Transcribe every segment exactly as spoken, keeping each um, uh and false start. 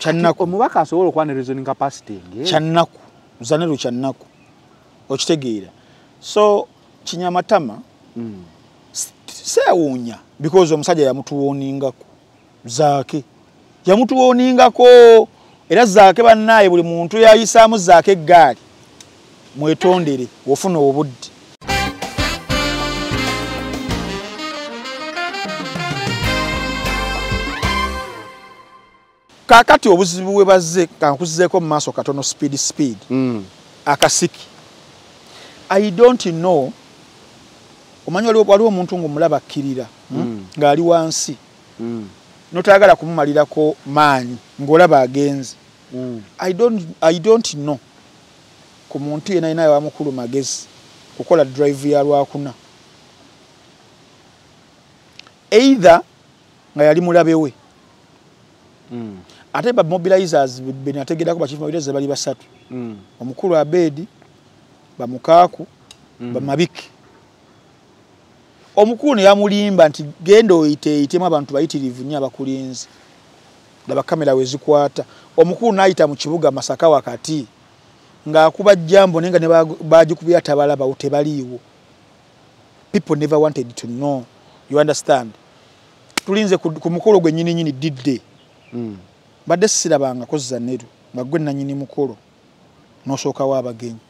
Channaku omubaka asobola okwana reasoning capacity nge. Channaku zanero channaku. Okitegeera. So Kinyamatama mm. Sewunya because omusajja yamutuwoningako. Zaake. Yamutuwoningako era zaake bannaye buli muntu yayisaamu zaake eggaali. Mwetondere ofuna obudde. Kakati obuzibu bwe bazze kankuzzeeko mu maaso katono speed speed. Mm. Akasiki. I don't know. Omanyi waliwo omuntu ng'omulaba akkirira mm. ng'ali wansi. Mm. Notayagala kumumalirako maanyi ng'olaba agenze. Mm. I don't I don't know. Ku muntu yena inayo wa mukulu magezi kukola drive ya lwakuna. Either nga yali mulabewe. Mm. Ate ba mobilizers beni ategerako ba chief mobilizers bali basatu. Mm. Omukulu Abedi bamukaaku mm. bamabiki. Omukulu yamulimba nti gendo ite itema abantu bayitirivu nnyo abakulinzi. Daba kamera wezikwata. Omukulu naayita mu kibuga Masaka wakati nga kuba jambo nenga ne bagikubya tabala ba utebaliwo. People never wanted to know. You understand? Tulinze ku mukolo gwe nyini nyini didde. Mm. Badde sirabanga kozza neru nga gwe na nyini mukolo nosooka w'abagenyi.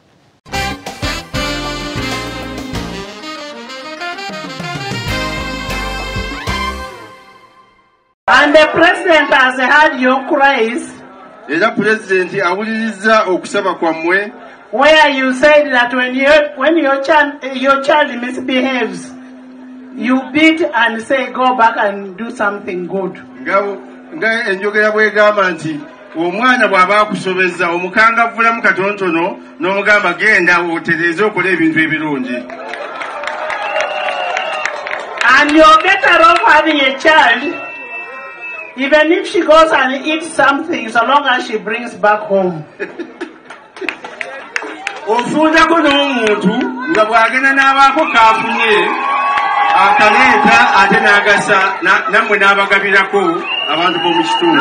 And the president has heard your cries. Era president awuliriza okusaba kwammwe. Where you said that when you when your child your child misbehaves, you beat and say go back and do something good. Ngabo nga enjogera bwegamba nti omwana bw'aba akusobezza omukangavulamu katontono n'omugamba genda otereeze okola ebintu ebirungi. And you're better off having a child, even if she goes and eats something, so long as she brings back home. Ofuudako n'omuntu nga bw'agenda n'abaako kaafunye akaleeta ate n'agasa nammwe n'abagabirako abantu b'omu kitundu.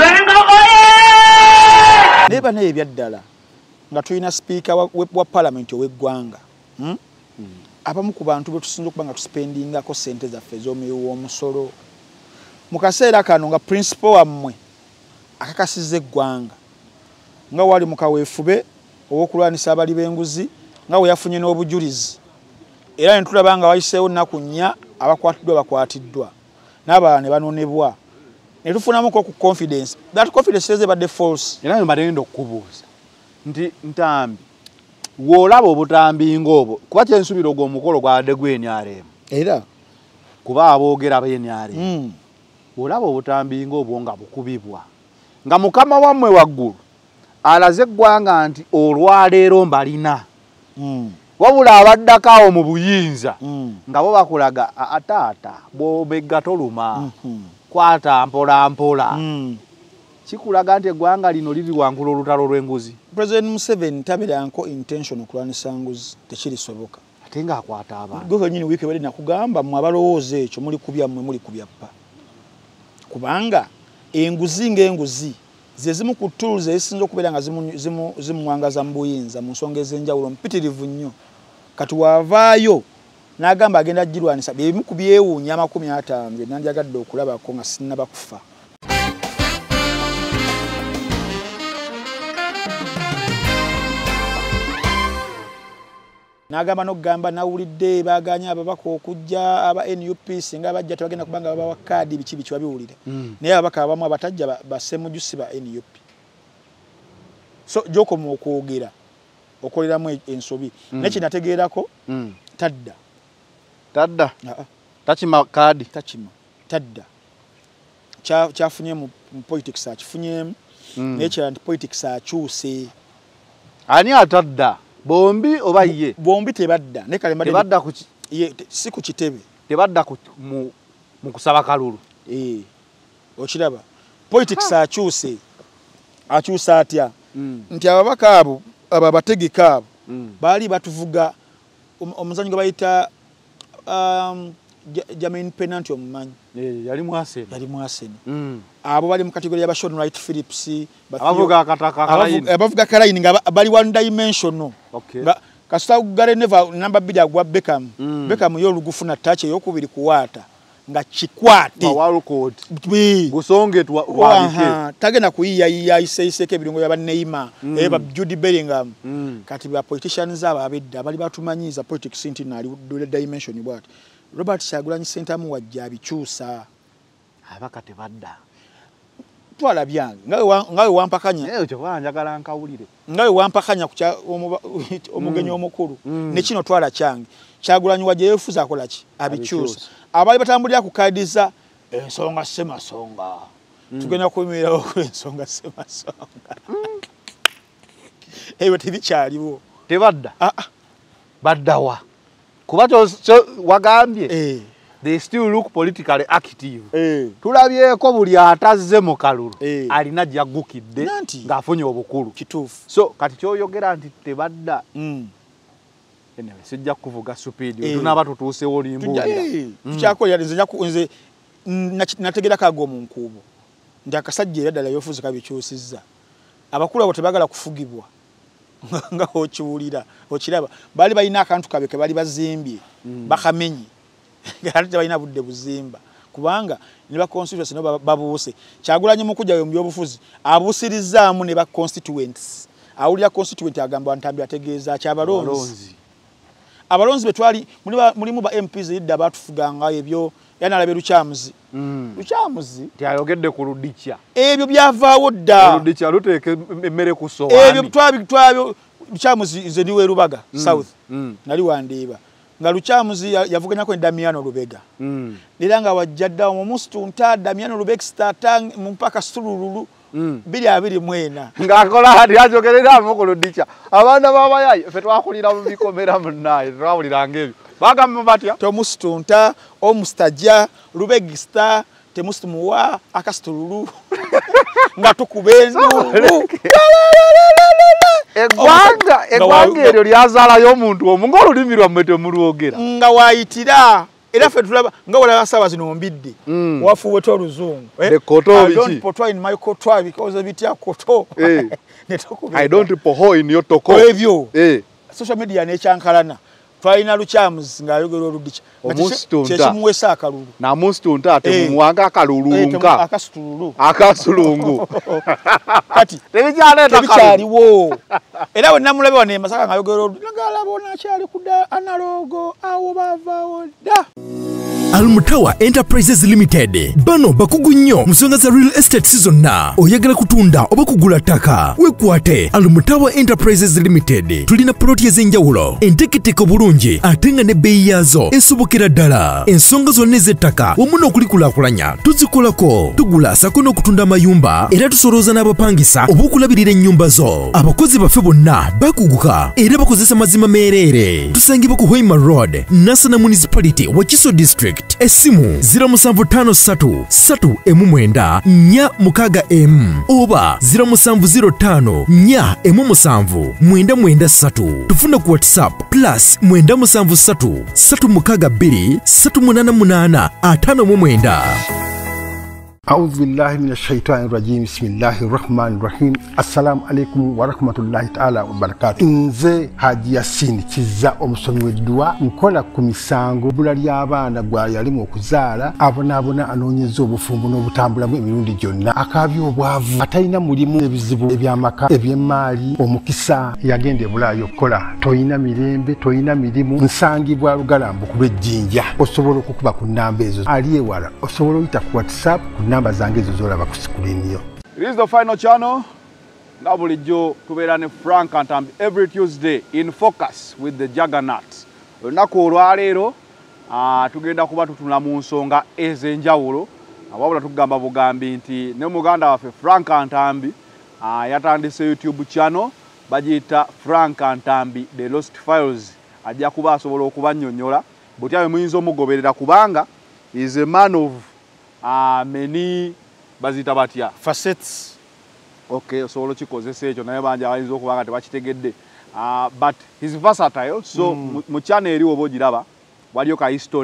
Neba naye ebyaddala nga tulina sipiika wa, wa palamenti ow'eggwanga. Hmm? Mm. Abamu ku bantu be tusinza okuba nga tuspendingako ssente zaffe ez'omuyo w'omusolo. Mu kaseera kano nga principal wammwe akakasizza eggwanga nga wali mu kaweefube ow'okulwanisa abali b'enguzi nga we yafunye n'obujulizi. Era ne tulaba nga wayiseewo nnaku nnya abakwatiddwa bakwatiddwa n'abalala ne banonebwa. Ne tufunamuko ku confidence. That confidence is about the false. Era mba ndenda okubuuza nti ntambi woolaba obutambi ng'obwo kuba kyensubira ogwo omukolo gwadde gwe N R M. Era kuba aboogera ba N R M. Mm. Woolaba obutambi ng'obwo nga bukubibwa nga mukama wammwe waggulu alaze eggwanga nti olwaleero mbalina. Mm. Wabula abaddako awo mu buyinza mm. nga bo bakulaga ataata bw'obegga toluma. Mm -hmm. Kwata mpola mpola. Mm. Kikulaga nti eggwanga lino liri wangula olutalo lw'enguzi. President Museveni tabiranko intention okulwanisa nguzi tekirisoboka. Ate nga akwata abantu. Gwe nyini wiiki bali nakugamba mu abalowooza ekyo muli kubya mmwe muli kubya bba. Kubanga enguzi ng'enguzi ze zimu ku tools ezisinza okubeera nga zimu zimuwangaza mu buyinza mu nsonga ez'enjawulo mpitirivu nnyo. Kati wavaayo n'agamba agenda agirwanisa bye bimu ku byewuunya amakumi ataano bye nandyagadde okulabako nga sinnaba kufa. N'agamba n'okugamba nawulidde baaganya ababaka okujja aba N U P singa bajja tebagenda kubanga babawa kaadi biki biki babiwulira. Mm. Naye ababaka abamu abatajja bassemujusi ba N U P. So joko mu okwogera okoleramu ensobi. Mm. Nekinategeerako mm. tadda. Tadda. Uh-uh. Tachima kadi. Tachima. Tadda. Cha chafunye mu politics achifunye mm. nature and politics akyuse. Ani atadda? Bombi oba ye? Bombi tebadda. Ne kale mbadde tebadda ku ye si ku kitebe. Tebadda ku mu mu kusaba kalulu. Eh. Okiraba. Politics akyuse. Akyusa atya. Mm. Nti ababaka abo aba bategeka abo mm. bali batuvuga omuzanyo bayita um Jermaine Pennant omumanyi eh yali mu Arsenal yali mu Arsenal mm abo bali mu category ya Sean Wright Phillips abavuga akataka kalaini abavuga kalaini nga bali one dimensional okay nga kasita gare never number bid agwa Beckham mm. Beckham yo lugufuna touch yokubiri kuwata nga chikwate wawalo code gusonge twa wabike tagena kuyiya yiya iseseke bilungo ya Neymar mm. eba Jude Bellingham mm. kati ba politicians aba abedda bali batumanyiza politics intinali dole dimension bwat Robert Kyagulanyi center mu wajja bichusa abakate badda twala byange ngawe ngawe wampakanya eyo kyo wanjagala nkawulire ngawe wampakanya kucha omugenyi mm. omukuru mm. ne kino twala kyange Kyagulanyi waje yefuza akola ki abichusa abali batambulira ku kadiza ensonga sema songa mm. tugenda kuimira ku ensonga sema songa mm. eyo tibikyaliwo tebadda ah ah baddawa kuba kyo wagambye eh they still look politically active eh tulabyeko buli atazze mu kalulu eh. alina jagukidde ng'afunye obukulu kituufu so kati kyoyogera nti tebadda mm. Anyway, sijja kuvuga supidi eh. tunaba tutuusewo limbunda tukyako yali nze nyaku nze nategera kago mu nkubo ndi akasajja era ddala yofuzi kabikyusizza abakulu abo tebagala kufugibwa nga okiwulira okiraba bali balina akantu kabeke bali bazimbye mm. bakamenyi ate tebalina budde buzimba kubanga ne ba constituency no babuuse Kyagulanyi mu kujja mu byobufuzi abusirizaamu ne ba constituents awulira constituent agamba ntambi ategeeza kyabalonzi abalonzi betwali mulimu ba M Ps idda batufuganga ebyo yana labe Lukyamuzi mm. Lukyamuzi tyayogedde ku Ludicha ebyo byavaawo dda Ludicha luteeke emmere ku sowaani ebyo twabi twabyo Lukyamuzi nze ndiwe Rubaga mm. South mm. nali wandiba nga Lukyamuzi yavuganya ko Damiano Lubega mm. liranga wajjadda omustu nta Damiano Lubega startang mpaka Sululu mm. bili abiri mwena ngakola hadi ajogerera mu Ludicha abana baba yayi fe twakulira mu bikomera munnaye twawulira ngebyo bagamba batya to mustunta omustajja Lubegista temusumuwa akastululu nga tukubenu egwanga egwanga eryo lyazala y'omuntu omungo olulimirwa mmete mulwogera nga wayitira era fe tulaba nga wala asaba zino mbidde mm. wafuwe to luzungu eh? The koto I don't put in my koto because of it ya koto eh. I don't poho in your toko evyo eh. social media ne chankalana twalina Lukyamuzi ng'ayogera Oludicha kyekimwesa akalulu na mustunta ate mumuwanga akalulunga akasitululu akasulungu kati tebikyaliwo era we namulabe wane Masaka ng'ayogera Oludicha bona kyali kuda analogo awo bavaawo dda Almutawa Enterprises Limited bano bakugu nnyo musonga za real estate season na oyagala kutunda oba kugula ttaka wekwate Almutawa Enterprises Limited tulina ploti ez'enjawulo enteketeko bulungi ate nga ne bbeeyi yaazo esobokera ddala ensonga zonna ez'ettaka wamu n'okulikulaakulanya tuzikolako tugula sako n'okutunda amayumba era tusolooza n'abapangisa oba okulabirira ennyumba zo abakozi baffe bonna bakuguka era bakozesa mazima meereere tusangibwa ku Hoima Road Nassana Municipality Wakiso District Esimu zero seven five three three emu mwenda nnya mukaga M oba zero seven zero five nnya emu musanvu mwenda mwenda three tufuna ku WhatsApp plus mwenda musanvu three three mukaga two three munana munana atano mu mwenda. أعوذ بالله من الشيطان الرجيم بسم الله الرحمن الرحيم السلام عليكم ورحمة الله تعالى وبركاته nze Haji Yasin kiza omusomi w'eddwa nkola ku misango bula ly'abaana gwa yalimu okuzaala abonaabona anoonyeza obufumbo n'obutambulamu emirundi gyonna akaabya obwavu atalina mulimu ebizibu eby'amaka eby'emmaali omukisa yagenda ebulaayo okukola toyina mirembe toyina mirimu nsangibwa lugalambu ku lw'ejjinja osobola okukuba ku nnamba ezo ali ewala osobola oyita ku WhatsApp namba zange ezo zolaba ku screen yo. It is the final channel. Nga bulijjo tubeera ne Frank Antambi every Tuesday in focus with the Juggernaut. Olunaku olwaleero uh, tugenda kuba tutula mu nsonga ez'enjawulo wabula tugamba bugambi nti ne muganda waffe Frank Antambi uh, yatandise YouTube channel bagiyita Frank Antambi The Lost Files. Ajja kuba asobola okubannyonnyola butyawe muyinza omugoberera kubanga is a man of uh, many bazita batya facets. Okay, so lo chikozese ekyo naye banja bayinza okuba nga tebakitegedde uh, but he's versatile so mm. mu channel eri oba ogiraba waliyo ka history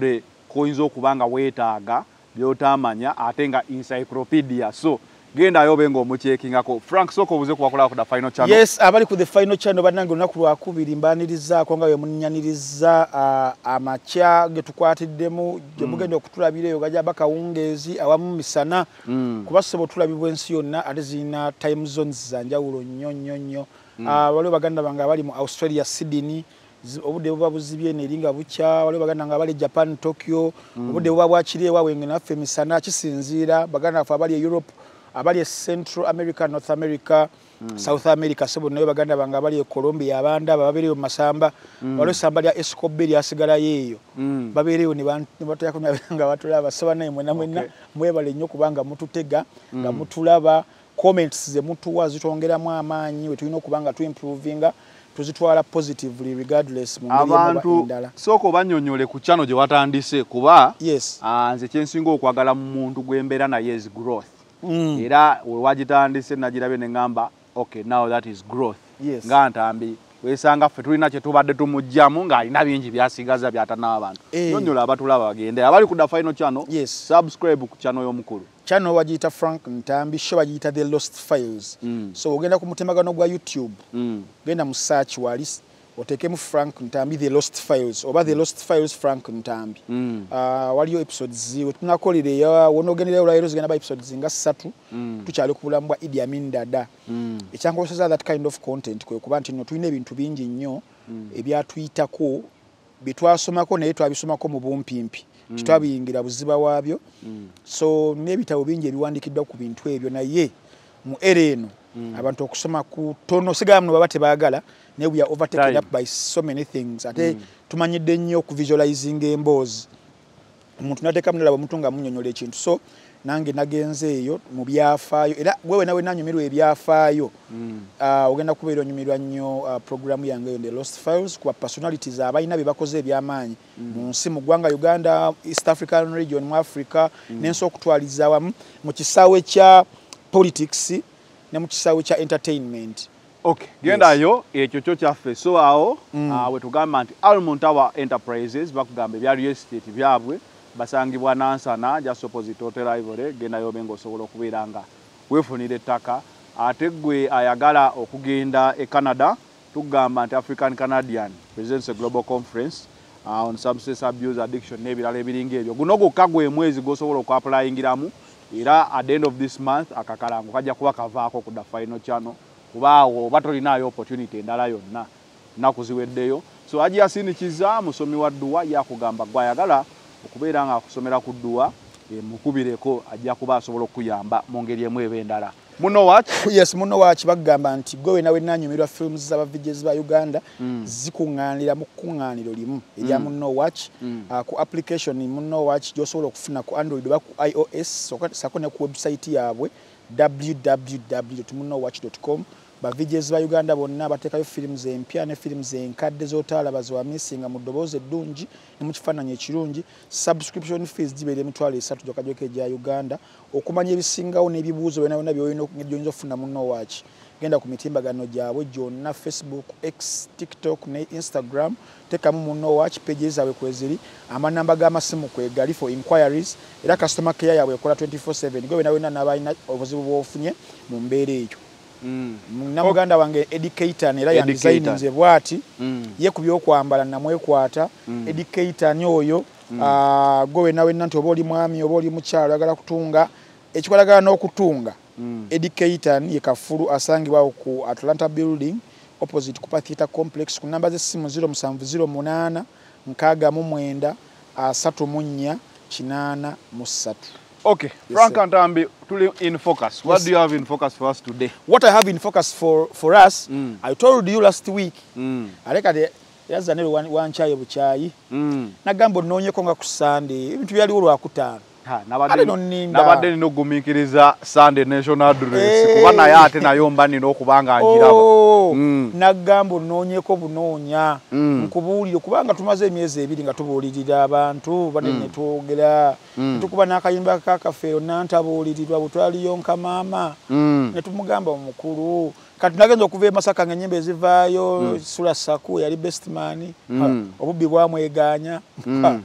koyinza okuba nga weetaaga byotamanya ate nga encyclopedia. So genda yobe ngo omukyekingako. Frank soko buze kubakola ku the final channel. Yes, abali ku the final channel banange olunaku lwakubiri mbaniriza ko nga we munnyaniriza uh, amacha getukwatiddemu gye mugenda okutulabira eyo gajja bakawungeezi awamu misana mm. kuba sobo tulabibwa ensi yonna ate zina time zones za njawulo nnyo nnyo nnyo. Mm. Uh, waliwo baganda bange abali mu Australia Sydney obudde buba buzibye neringa bukya, waliwo baganda nga abali Japan Tokyo mm. obudde buba bwakiri ewaabwe naffe misana kisinziira baganda ffe abali e Europe abali Central America, North America, mm. South America, sebo nayo baganda banga abali Colombia abanda babereyo masamba mm. walo samba lya Escobar lyasigala yeyo mm. babereyo ni bantu batya kunyabanga batulaba soba naye mwena mwena okay. mwebale nnyo kubanga mututega mm. nga mutulaba comments ze mutuwa zitongeramu amaanyi we tulina okubanga tu improvinga tuzitwala positively regardless mu abantu soko banyonyole ku channel gye watandise kuba yes anze kyensinga okwagala mu muntu gwembera na yes growth. Mm. Era wagitandise nagirabe ne ngamba okay now that is growth. Yes. Nga ntambi wesanga ffe tulina kye tubadde tumujjamu nga alina bingi byasigaza byatana abantu. Eh. Nyonyola abatulaba bagende abali ku the final channel. Yes. Subscribe ku channel y'omukulu. Channel wagiyita Frank Ntambi, show wagiyita The Lost Files. Mm. So ogenda ku mutemagano gwa YouTube. Mm. Genda mu search wali otekemu Frank Ntambi The Lost Files oba The Lost Files Frank Ntambi. Mm. Uh, waliyo episodes ziwe tunakolere ya wonogenera olwairo zigenda ba episodes nga ssatu mm. tukyali ku bulambwa Idi Amin Dada. Mm. Ekyankozesa that kind of content kwe kuba nti no tulina ebintu bingi nnyo mm. ebyatuyitako bitwasomako naye twabisomako mu bumpimpi mm. kitwabiyingira buziba waabyo mm. so n'ebitabo bingi ebiwandikiddwa ku bintu ebyo naye mu era eno mm. abantu okusoma ku tono sigala muno baba tebaagala ne we are overtaken up by so many things ate mm. tumanyidde nnyo ku visualizing emboozi omuntu nateeka munalaba omuntu nga munyonyola ekintu so nange nagenze eyo mu byafaayo era wewe nawe nanyumirwa ebyafaayo mm. uh, ogenda kubeera onyumirwa nnyo uh, programu yange The Lost Files kuba personalities abalina bye bakoze ebyamaanyi mm. mu nsi mu ggwanga Uganda, East African region mu Africa mm. n'ensi okutwaliza awamu mu kisaawe kya politics ne mu kisaawe kya entertainment. Okay, genda yes. yo ekyo kyo kyaffe so awo mm. uh, wetugamba nti Almond Tower Enterprises bakugamba ebya real estate byabwe basangibwa nansana just opposite Hotel Ivory genda yo bengo osobola okubeera nga weefunira ettaka ate gwe ayagala okugenda e Canada tugamba nti African Canadian presents a global conference uh, on substance abuse addiction n'ebirala ebiringa ebyo guno gwokka gwe mwezi gwosobola okwapplyingiramu era at the end of this month akakalango kajja kuba kavaako ku the final channel kubaawo batolinayo opportunity endala yonna nakuziweddeyo so aji asinikiza musomi wa dduwa yakugamba gwayagala okubeera nga akusomera ku dduwa e, mukubireko ajja kuba asobola okuyamba mu ngeri emu eba endala. Muno watch yes muno watch bagamba nti gwe nawe nanyumirwa films z'aba vijezi ba Uganda mm. zikuŋŋaanira mu kuŋŋaaniro limu erya mm. muno watch mm. uh, ku application muno watch gyosobola okufuna ku Android oba ku iOS sako ne ku website yaabwe w w w dot munowatch dot com ba vijezi ba Uganda bonna bateekayo films empya ne films enkadde z'otaalaba zewamisinga mu ddoboozi eddungi ne mu kifaananyi ekirungi. Subscription fees gibeera emitwalo esatu gyokka gyokka egya Uganda. Okumanya ebisingawo n'ebibuuzo byonna byonna by'oyinza okufuna mu No Watch genda ku mitimbagano gyabwe gyonna Facebook, X, TikTok ne Instagram teekamu mu No Watch page zaabwe kweziri amanamba g'amasimu kwegali for inquiries era customer care yaabwe ekola twenty-four seven gwe wena wena n'abalina obuzibu bw'ofunye mu mbeera eyo. Mm. Na muganda wange educator era ya design nze bwati mm. ye kubyo kwambala namwekwata mm. educator nyoyo mm. uh, gowe nawe nanti oboli mwami oboli mukyalo agala kutunga ekikolagana n'okutunga mm. educator ye kafuru asangibwa ku Atlanta building opposite Kupa Theatre Complex ku namba z'essimu zero seven zero eight nkaaga mu mwenda asatu mu nnya kinaana mu ssatu. Okay, yes, Frank Ntambi, tuli in focus. What yes. do you have in focus for us today? What I have in focus for for us, mm. I told you last week. Mm. Aleka de yazanero wanchaye buchayi. Mm. Nagambo nonyeko nga ku Sunday. Ebintu byali olwa kutaano. Ha, nabadde nabadde nino gumikiriza Sunday National Dress. Hey. Kuba naye ate nayomba nino okubanga anjiraba. Oh, mm. Nagambo nonyeko bunonya. Mm. Nkubuulire kubanga tumaze emyezi ebiri nga tubuulirira abantu bane mm. netwogera. Mm. Tukuba nakayimba ka kafeero nantabuulirirwa butwali yonka mama. Mm. Netumugamba omukulu. Kati nagenza okuva e Masaka nga ennyimba ezivaayo mm. Sula Saku yali best man. Mm. Obubbi bwamweganya. Mm.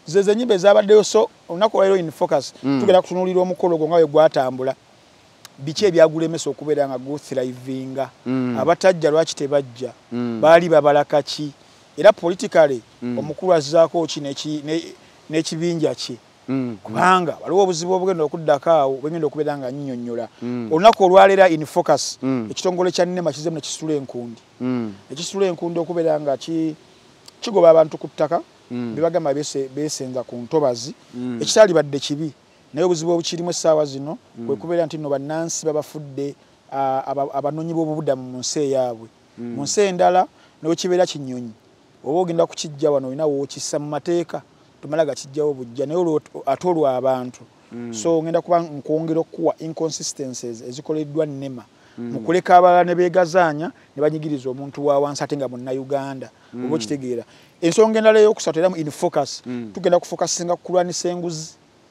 zeze nyimbe ezabaddeyo so olunaku olwaleero in focus Mm. tugenda kutunuulira omukolo gwo nga bwe gwatambula biki ebyagulemesa okubeera nga guthrivinga Mm. abatajja lwaki tebajja Mm. baali babalaka ki era politically Mm. omukulu azzaako ki neki- ne- n'ekibinja ki Mm. kubanga waliwo obuzibu obugenda okuddako awo bwegenda okubeera nga nnyonnyola Mm. olunaku olwaleera in focus Mm. ekitongole kya nnema kizemu nekisitula enkundi Mm. ekisitula enkundi okubeera nga ki- kigoba abantu ku ttaka Mm. bebagamba bese- besenza ku ntobazi Mm. ekitaalibadde kibi naye obuzibu obukirimu essaawa zino kwe kubeera nti nno bannansi babafudde ah, aba- abanoonyi b'obubudamu mu nsi eyaabwe mu nsi endala newekibeera kinyonyi oba ogenda kukijja wano olina wookissa mu mateeka tumala gakijjawo bujja naye olwo ate olwo abantu so ngenda kuba nkwongera okuwa inconsistencies ezikoleddwa nnema mu kuleka abalala ne beegazaanya ne banyigiriza omuntu wa wansi ate nga munnayuganda oba okitegeera ensonga endala ey'okusatu era mu in focus tugenda kufokasinga ku kulwanisa enguzi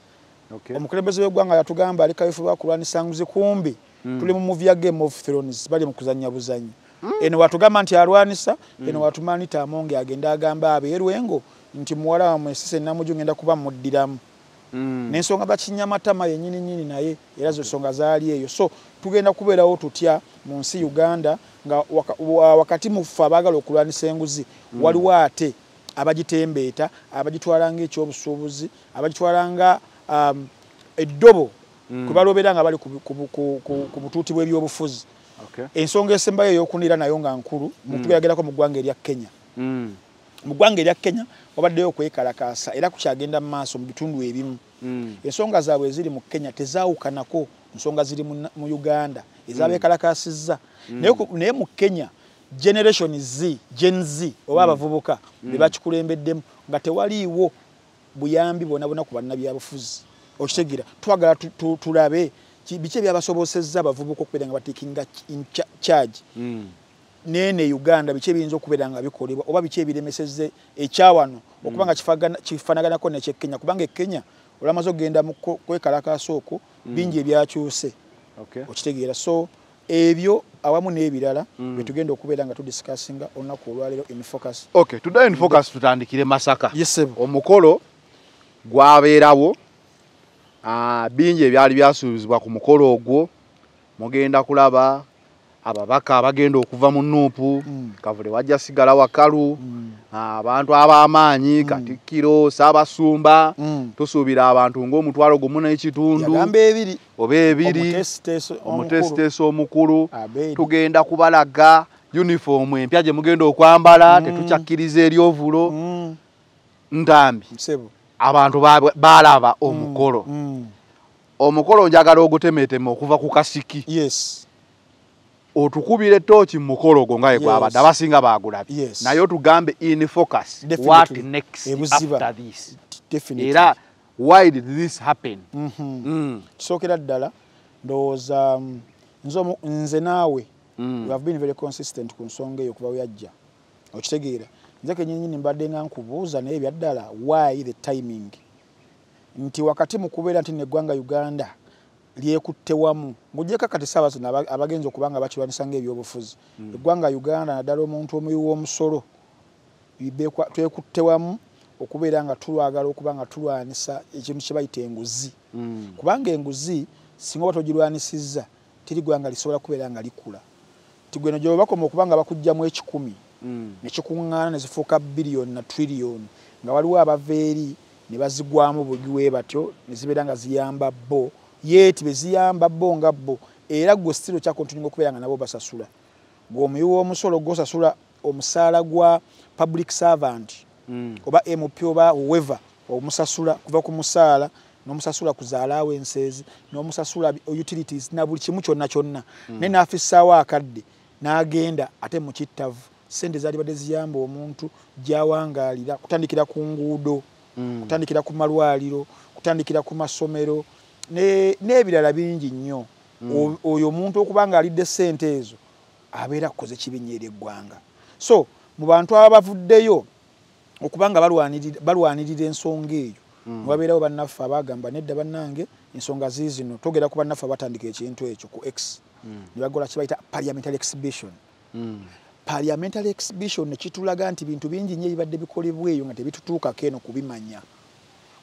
Okay. omukulembeze w'eggwanga yatugamba ali kaweefube kulwanisa nguzi kumbi tuli mu movie ya Game of Thrones bali mu kuzannya buzanyi eno watugamba nti alwanisa eno watumanita amonge agenda agamba abeerwengo nti muwala wamwe sise namuju ngenda kuba muddiramu Mm. n'ensonga bakinyamatama yennyini nnyini naye era zo nsonga zaali eyo so tugenda kubeerawo tutya mu nsi Uganda nga waka, wa- wakati mu ffe abaagala okulwanisa enguzi waliwo ate abagitembeeta abagitwala ng'ekyobusuubuzi abagitwala nga um, eddobo kwe balobera nga bali ku, ku, ku, ku, ku butuuti bw'ebyobufuzi Okay. ensonga esembayo ey'okunira nayo nga nkulu mutugeragirako mu ggwanga erya Kenya Mm. mu ggwanga erya Kenya wabaddeyo okwekalakaasa era kukyagenda mu maaso mu bitundu ebimu Mm. ensonga zaabwe eziri mu Kenya tezaawukanako nsonga ziri mu, mu Uganda ezabeekalakaasizza naye ku- naye mu Kenya generation Z Gen Z oba abavubuka be bakikulembeddemu nga tewaliiwo buyambi bwona bwona ku bannabyabufuzi okitegeera twagala tu- tu- tulabe ki- biki ebyabasobosezza abavubuka okubeera nga batekinga in cha- charge Mm. nene Uganda biki ebiyinza okubeera nga bikolebwa oba biki ebiremesezze ekyawano okuba nga kifagana- kifanaganako nekyekenya kubanga ekenya olwamaze okugenda mu kwe- kwekalakaasa okwo bingi ebyakyuse Okay. okitegeera so ebyo awamu n'ebirala byetugenda okubeera nga tudisikasinga olunaku olwaleero in focus Okay, today in focus tutandikire Masaka. yesebo Omukolo gwabeerawo ah bingi ebyali byasuubizibwa ku mukolo ogwo mugenda kulaba ababaka abagenda okuva mu Nuupu Kavule wajja sigala wakalu abantu ab'amaanyi Katikkiro Ssaabasumba tusuubira abantu ng'omutwalo gumu n'ekitundu yagamba ebiri oba ebiri omutesiteeso omutesiteeso omukulu Abeeri. tugenda kubalaga uniform empya gye mugenda okwambala tetukyakkiriza eri ovulo ndambi sebo abantu ba- balaba omukolo Mm. omukolo njagala ogutemetema okuva ku kasiki yes otukubire tochi mu mukolo gwo nga Yes. gwabadde abasinga bagulabye Yes. naye otugambe in focus Definitely. what next Ebuziba. after this definitely era why did this happen Mhm. mm. kisookera ddala ndowooza um, nze omu- nze naawe Mm. we have been very consistent ku nsonga eyo kuba weyajja okitegeera nze kenyininyini mbadde nga nkubuuza naye byaddala why the timing nti wakati mu kubeera nti neggwanga Uganda lyekutte wamu ng'ogyeko kati saawa zino aba- abagenzi okuba nga bakirwanisa ng'ebyobufuzi eggwanga Uganda naddala omuntu omuyi w'omusolo bibekwa- twekutte wamu okubeera nga tulwagala okuba nga tulwanisa ekintu kye bayita enguzi Mm. kubanga enguzi singa oba togirwanisizza teri ggwanga lisobola kubeera nga likula ti gweno gye bakoma okuba nga bakugjamu ekikumi Mm. nekikuŋŋaana ne zifuuka biliyoni na triliyoni nga waliwo abava eri ne bazigwamu bugiwe batyo ne zibeera nga ziyamba bo yeeti be ziyamba bo nga bo era gwe sitiro kyakontininga okubeera nga nabo basasula gwe omuyi w'omusolo gwosasula omusaala gwa public servant Mm. oba M P oba whoever omusasula kuva ku musaala n'omusasula kuzaalaawo enseezi n'omusasula bi- utilities na buli kimu kyonna kyonna naye n'afissaawo akadde n'agenda ate mu kittavu sente zaali badde ziyamba omuntu gyawangaalira kutandikira ku nguudo kutandikira ku malwaliro kutandikira ku masomero ne- n'ebirala bingi nnyo O- oyo omuntu okuba nga alidde sente ezo abeera kukoze kibinyeera eggwanga so mu bantu aba bavuddeyo okuba nga balwanirira balwanirira ensonga eyo wabeerawo bannaffe abagamba nedda bannange ensonga ziizino togera ku bannaffe abatandika ekintu ekyo ku X ne bagola kibayita parliamentary exhibition Mm. parliamentary exhibition nekitulaga nti bintu bingi nnyo ebibadde bikolebwa eyo nga tebitutuukako eno kubimanya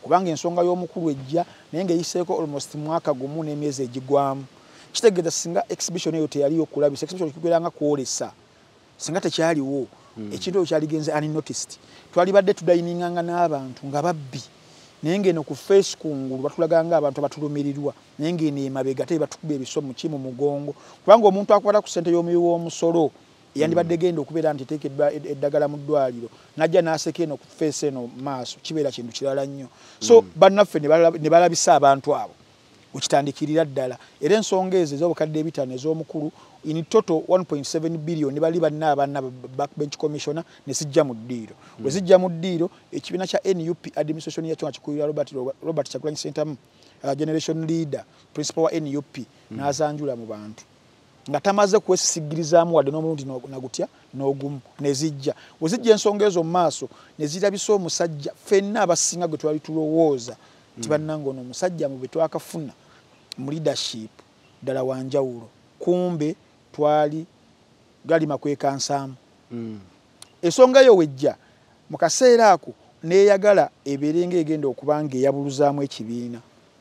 kubanga ensonga y'omukulu ejja naye ng'eyiseeko almost mwaka gumu n'emyezi egigwamu kitegeeza singa exhibition eyo teyaliyo okulabisa exhibition kikugeranga kwolesa singa tekyaliwo ekintu ekyo kyaligenze unnoticed twalibadde tudayininganga n'abantu nga babbi naye ng'eno ku face kungulu batulaganga abantu abatulumirirwa naye ng'eno emabega te batukuba ebiso mu ki mu mugongo kubanga omuntu akwata ku ssente y'omuwi w'omusolo yandibadde genda okubeera nti teekeddwa eddagala mu ddwaliro najja n'aseka eno ku face eno maaso kibeera kintu kirala nnyo so bannaffe ne balabisa abantu abo ukitandikirira ddala era ensonga ezo ez'obukadde ebitaano ez'omukulu in total one point seven billion bali banna abaana backbench commissioner ne zijja mu ddiiro bwe zijja mu ddiiro ekibiina kya N U P administration yakyo nga kikulira Robert Robert Kyagulanyi Ssentamu uh, generation leader principal wa N U P mm. n'azanjula mu bantu nga tamaze kwesigirizaamu wadde n'omulundi nagutya n'ogumu ne zijja bwe zijja ensonga ezo mu maaso ne zirabisa omusajja ffenna abasinga gwe twali tulowooza nti bannange ono omusajja mu bye twakafuna mu leadership ddala wanjawulo kumbe twali gali makwekansaamu mm. ensonga yo wejja mu kaseera ako neeyagala ebeerenga egenda okubanga eyabuluzaamu ekibiina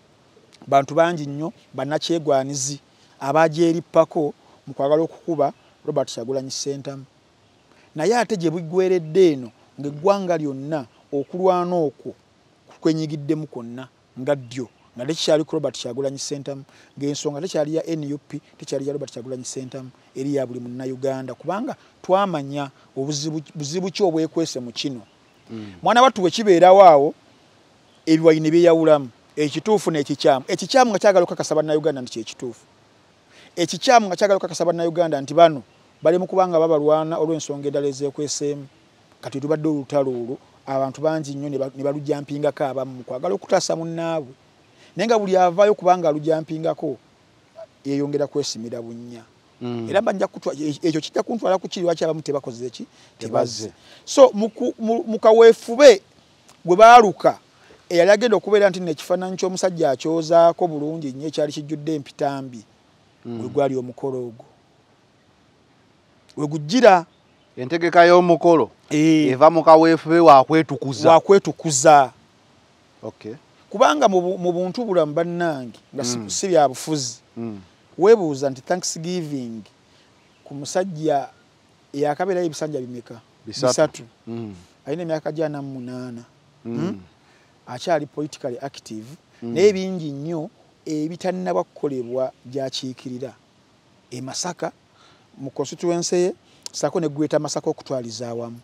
bantu bangi nnyo bannakyegwanizi abajeerippako mu kwagala okukuba Robert Kyagulanyi Ssentamu naye ate gye bigweredde eno ng'eggwanga lyonna okulwana okwo kwenyigiddemu kwonna nga ddyo nga tekyali ku Robert Kyagulanyi Ssentamu ng'ensonga tekyali ya N U P tekyali ya Robert Kyagulanyi Ssentamu eri ya buli munnayuganda kubanga twamanya obuzibu buzibu ki obwekwese mu kino mm. mwana wattu bwe kibeerawo awo ebiwayi ne byeyawulamu ekituufu n'ekikyamu ekikyamu nga kyagala okukakasa bannayuganda nti kyekituufu ekikyamu nga kyagala okukakasa bannayuganda nti bano bali mu kubanga babalwana olw'ensonga endala ezekweseemu kati tubadde olutalo olwo abantu bangi nnyo ne balujampingako abamu mu kwagala okutaasa munnaabwe naye nga buli avaayo kubanga alujampingako yeeyongera kwesimira bunnya mm. era bajja kutwa ekyo kijja kuntwala ku kiri lwaki abamu tebakoze eki tebazze so mu kaweefube gwe baaluka eyali agenda okubeera nti nekifaananyi ky'omusajja akyozaako bulungi nnyo ekyali kijjudde empitambi mm. we gwali omukolo ogwo we gujjira entegeka y'omukolo e. eva mu kaweefube wakwetukuza wakwetukuza okay. kubanga mu buntu bulamu bannange nga mm. si bya bufuzi mm. weebuuza nti thanksgiving ku musajja yakabeerayo ebisanja bimeka bisatu mm. alina emyaka gyana mu munaana mm. mm? akyali politically active mm. naye bingi nnyo ebitannaba kukolebwa gyakiikirira e Masaka mu constituency ye sako ne gweta Masaka okutwaliza awamu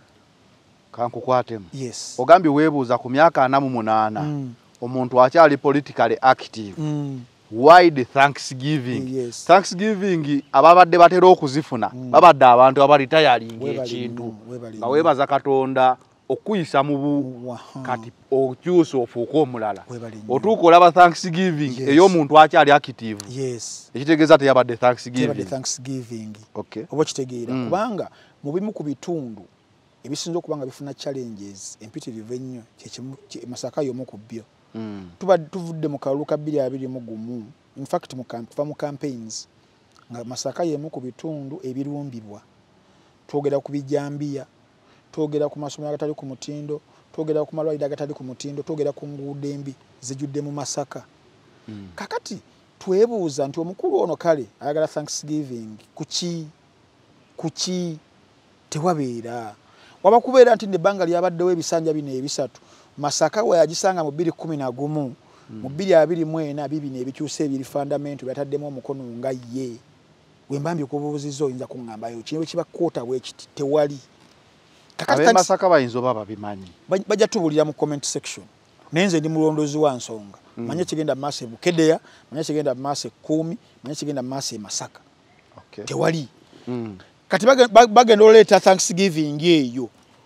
kankukwatemu yes. ogambye weebuuza ku myaka ana mu munaana mm. omuntu akyali politically active mm. why the thanksgiving yes. thanksgiving ababadde batera okuzifuna mm. babadde abantu abaritayalinga ekintu nga weebaza Katonda okuyisa mu bu kati okyusa ofuuka omulala otuuka olaba thanksgiving yes. ey'omuntu akyali active yes. ekitegeeza teyabadde thanksgiving thanksgiving okay. oba kitegeera mm. kubanga mu bimu ku bitundu ebisinza okubanga bifuna challenges empitirivu ennyo Masaka y'omu ku byo mm. tuba tuvudde mu kalulu ka bbiri abiri mu gumu in fact tuva mu campaigns nga Masaka y'emu ku bitundu ebirumbibwa twogera ku bijambiya twogera ku masomero agatali ku mutindo twogera ku malwaliro agatali ku mutindo twogera ku nguudo embi zijjudde mu Masaka mm. kakati twebuuza nti omukulu ono kale ayagala thanksgiving kuki kuki tewabeera waba kubeera nti nebbanga lyabaddewo ebisanja bino ebisatu Masaka we yagisanga mu bbiri kumi na gumu mu bbiri abiri mu ena bibino ebikyusa ebiri fundamento byataddemu omukono nga ye wembambye okubuuziza oyinza kuŋŋambayo kino kiba kwota bwekiti tewali abe Masaka bayinza oba babimanyi bajja tubulira mu comment section naye nze ndi mulondozi wa nsonga mm. manye kigenda mu maaso e Bukedeya manye kigenda mu maaso e Kuumi manye kigenda mu maaso e Masaka okay. tewali mm. kati bagenda oleeta thanksgiving eyo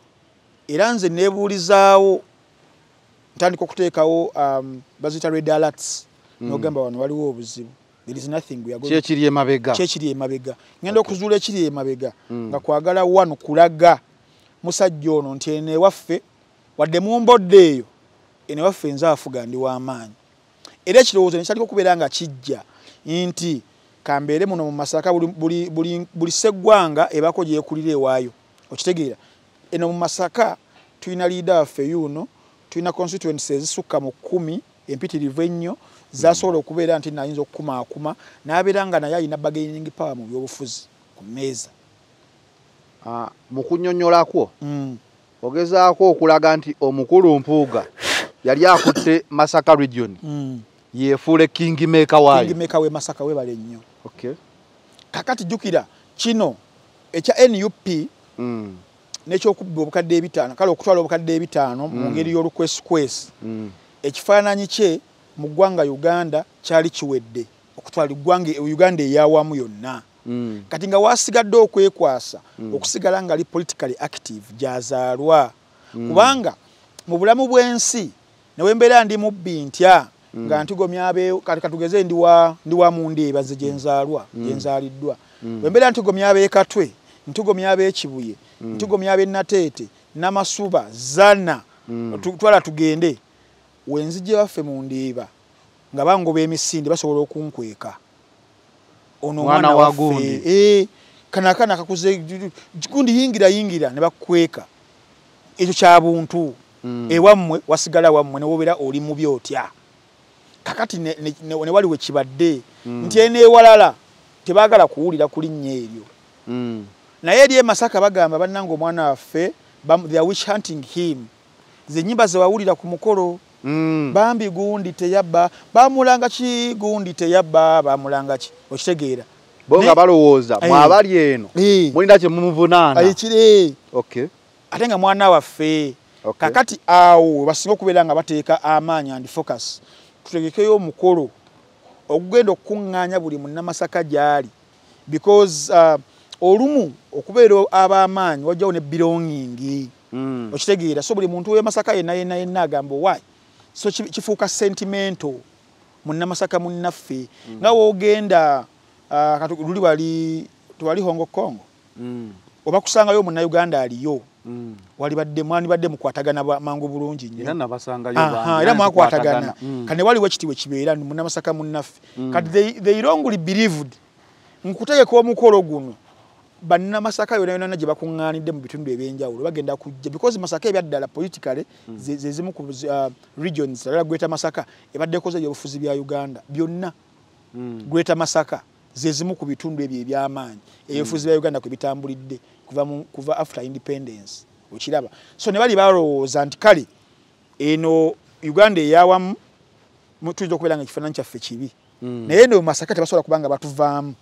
era nze neebuulizaawo ntandika okuteekawo um, bazita red alerts mm. n'ogamba wano waliwo obuzibu there is nothing we are going kyekiri emabega kyekiri emabega ngenda okay. okuzuula ekiri emabega mm. nga kwagala wano kulaga musajja ono nti ene waffe wadde mu mbodde eyo ene waffe nze afuga ndi w'amaanyi era ekirowoozo nekyaliko okubeera nga kijja nti kambeere muno mu Masaka buli, buli, buli, buli seggwanga ebako gyekulira ewaayo okitegeera eno mu Masaka tulina liida waffe yuno tulina constituencies ezisukka mu kumi empitirivu ennyo zasobola okubeera nti nayinza okukumaakuma n'abeera nga naye alina bargaining power mu byobufuzi ku mmeeza. Uh, mu kunnyonnyolakwo mm. ogezaako okulaga nti omukulu Mpuuga yali akutte Masaka region mm. yeefuule kingmaker waayo. Kingmaker we Masaka we bale nnyo. Okay. Kakati jjukira kino ekya N U P mm. n'ekyokubba obukadde ebitaano kale okutwala obukadde ebitaano mm. mu ngeri y'olukwesikwesi mm. ekifaananyi kye mu ggwanga Uganda kyali kiwedde okutwala eggwanga Uganda eyawamu yonna. Mm. Kati nga wasigadde okwekwasa mm. okusigala nga ali politically active gyazaalwa mm. kubanga mu bulamu bw'ensi newe mbeera ndi mubbi ntya mm. nga ntigomya abe kati katugeze ndi wa ndi wa mundeeba ze gyenzaalwa mm. gyenzaaliddwa mm. wembeera ntigomya abe Katwe ntigomya abe Kibuye mm. ntigomya abe Nateete Namasuba Zana mm. twala tugende wenzije waffe mu ndiba nga bangoba emisinde basobola okunkweka ono mwana wa gundi eh kana kana kakuze gundi yingira yingira ne bakweka ekyo kya buntu mm. ewammwe wasigala wammwe ne wobera oli mu byotya kakati ne, ne, ne, ne waliwe kibadde mm. nti ene walala tebagala kuwulira kulinnya eryo mm. naye eri Masaka bagamba bannango omwana waffe they are witch hunting him ze nyimba ze wawulira ku mukolo mm. bambi gundi teyabba bamulanga ki gundi teyabba bamulanga ki okitegeera bonga balowooza mwabali eno mulina kye mumuvunaana ayikire okay ate nga mwana waffe okay. kakati awo basinga okubeera nga bateeka amaanyi and focus tutegekeyo omukolo okugenda okuŋŋaanya buli munnamasaka gyali because uh, olumu okubeera ab'amaanyi wajjawo ne belonging mm. okitegeera so buli muntu w'emasaka yenna yenna yenna agamba why so kifuuka sentimental munnamasaka munnaffe mm. nga woogenda uh, katululi wali tuwali Hongo Kongo mm. oba kusangayo munnauganda aliyo mm. wali badde mwani badde mukwatagana mangu bulungi nnyo era nabasangayo banga era mwakwatagana mm. kane wali wekitiwe kibeera munnamasaka munnaffe mm. kati they, they wrongly believed nkutegeka omukolo guno banna Masaka yona yona gye bakuŋŋaanidde mu bitundu ebyenjawulo bagenda kujja because Masaka ebyaddala politically mm. ze zimu ku uh, regions era Greater Masaka ebadde koze y'obufuzi bya Uganda byonna mm. Greater Masaka ze zimu ku bitundu ebyo eby'amaanyi ebifuzi mm. bya Uganda kwe bitambulidde kuva mu, kuva after independence okiraba so ne bali balowooza nti kale eno Uganda eyawamu tuyinza okubeera nga ekifaananyi kyaffe kibi mm. naye no Masaka tebasobola kubanga batuvaamu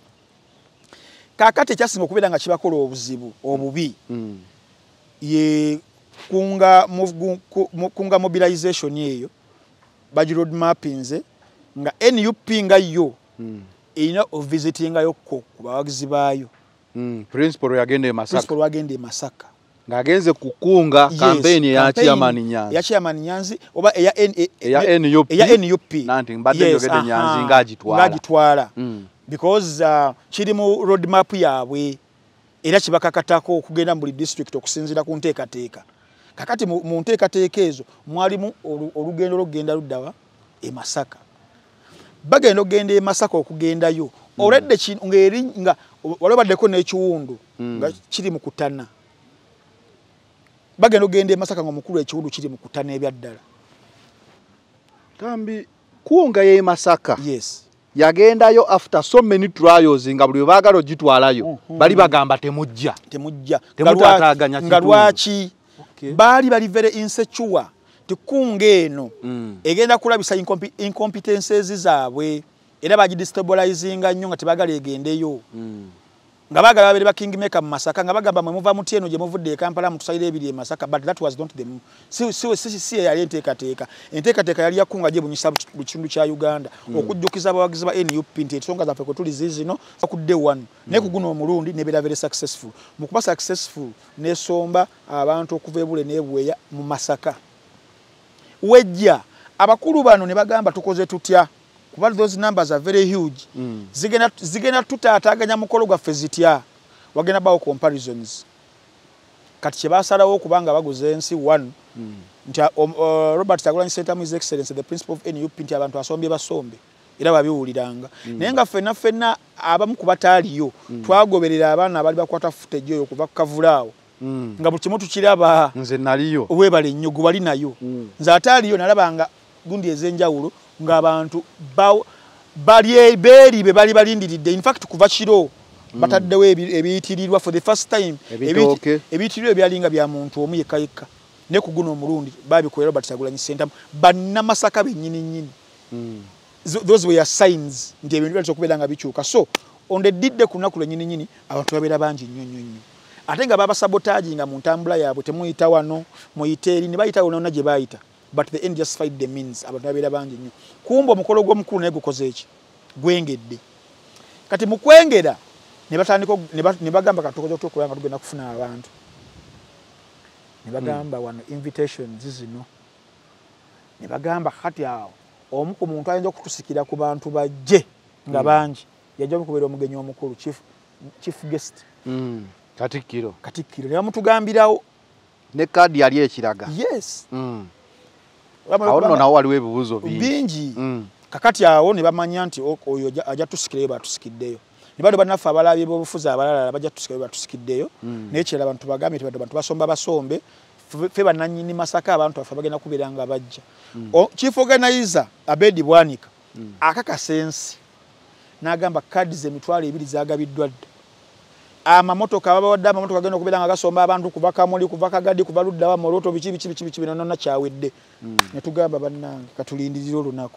kakati ekyasinga okubeera nga kibakola obuzibu obubi mm. ye kunga move, kunga mobilization eyo baji road mappings nga N U P nga yo mm. ina visiting ayo ko kubawagizi bayo mm. principal yagende e Masaka principal yagende e Masaka ngagenze kukunga yes, campaign ya chairman Nyanzi ya chairman Nyanzi oba ya N ya N U P ya N U P nanti mbadde yes, yogede Nyanzi ngagitwala ngagitwala mm. because uh, kiri mu road map yaabwe era kibakakatako okugenda mu district okusinzira ku nteekateeka kakati mu nteekateeka ezo mwalimu olugendo lugenda luddawa e Masaka bagenda ogenda e Masaka okugendayo mm. already ngeri nga waliwo baddeko n'ekiwundu mm. nga kiri mu kutana bagenda ogenda e Masaka nga omukulu ekiwundu kiri mu kutana ebyaddala tambi kunga ye Masaka yes yagendayo after so many trials nga buli bagalo gitwalayo mm -hmm. bali bagamba temujja temujja temutataganya kitu ngalwachi okay. bali bali very insecure tikungeno mm. egenda kulabisa incompi incompetences zaabwe era baji destabilizinga nnyo nga tebagala egendeyo mm. nga bagala babiri ba kingmaker mu Masaka nga bagamba mwe muva mutieno je muvudde e Kampala mutusaire ebiri e Masaka but that was not them si si si, si yali enteekateeka enteekateeka yali yakunga je bunyisa bukindu kya Uganda mm. okujjukiza abawagizi ba N U P nti ensonga zaffe ko tuli zizino akudde wano mm. ne kuguno omulundi ne bera very successful mu kuba successful ne somba abantu okuva ebule nebweya mu Masaka wejja abakulu bano ne bagamba tukoze tutya kuba those numbers are very huge mm. zigena zigena tutaataganya mukolo gwa fezitya wagena bawo comparisons kati kyebasalawo kubanga baguze ensi one mm. nti um, uh, Robert Kyagulanyi Ssentamu His Excellency the principal of N U P nti abantu asombye basombe era babiwuliranga mm. naye nga ffenna ffenna abamu ku bataaliyo mm. twagoberera abaana abali bakwata footage eyo kuva ku Kavulaawo mm. nga buli kimu tukiraba nze naliyo webale nnyo gwe wali nayo mm. nze ate aliyo nalabanga gundi ez'enjawulo ng'abantu bali beeri be bali balindiridde in fact kuva kiro mm. bataddewo ebiyitirirwa for the first time ebiyitirirwa ebyalinga bya muntu omu yekka yekka ne ku guno omulundi babikolera Robert Kyagulanyi Ssentamu bannamasaka bennyini nnyini mm. those were signs nti ebintu byali okubeera nga bikyuka so ondedidde ku lunaku lwennyini nnyini abantu babeera bangi nnyo nnyo nnyo ate nga baba sabotage nga mu ntambula yaabwe temuyita wano muyita eri ne bayita wonna gye bayita but the end just fight the means abantu babeera bangi nnyo kumba omukolo gw'omukulu naye gukoze eki gwengedde kati mu kwengera ne batandika ne bagamba katukoze okutukola nga tugenda kufuna abantu ne bagamba mm. wano invitations zino ne bagamba kati awo omu ku muntu ayinza okutusikira ku bantu bajje nga mm. bangi yajja kubeera omugenyi omukulu chief chief guest mm. Katikkiro Katikkiro ne bamutugambirawo ne kadi yali ekiraga yes mm. awo nno nawo waliwo ebibuuzo bingi mm. kakati awo ne bamanya nti oyo ajja tusikireyo batusikiddeyo ne bado bannaffe abalabye b'obufuzi abalala bajja tusikireyo batusikiddeyo mm. naye kyera abantu bagambye nti bantu basomba basombe fe bannannyini Masaka abantu baffe bagenda kubeera nga bajja mm. chief organizer Abedi Bwanika mm. akakasensi n'agamba kadi z'emitwalo ebiri zaagabiddwa dda amamotoka abawadde amamotoka genda okubeera nga gasomba abantu kuva Kamuli kuva Kagadi kuva Luddawa Moroto biki biki biki biki binonna kyawedde mm. ne tugamba bannange katulindirira olunaku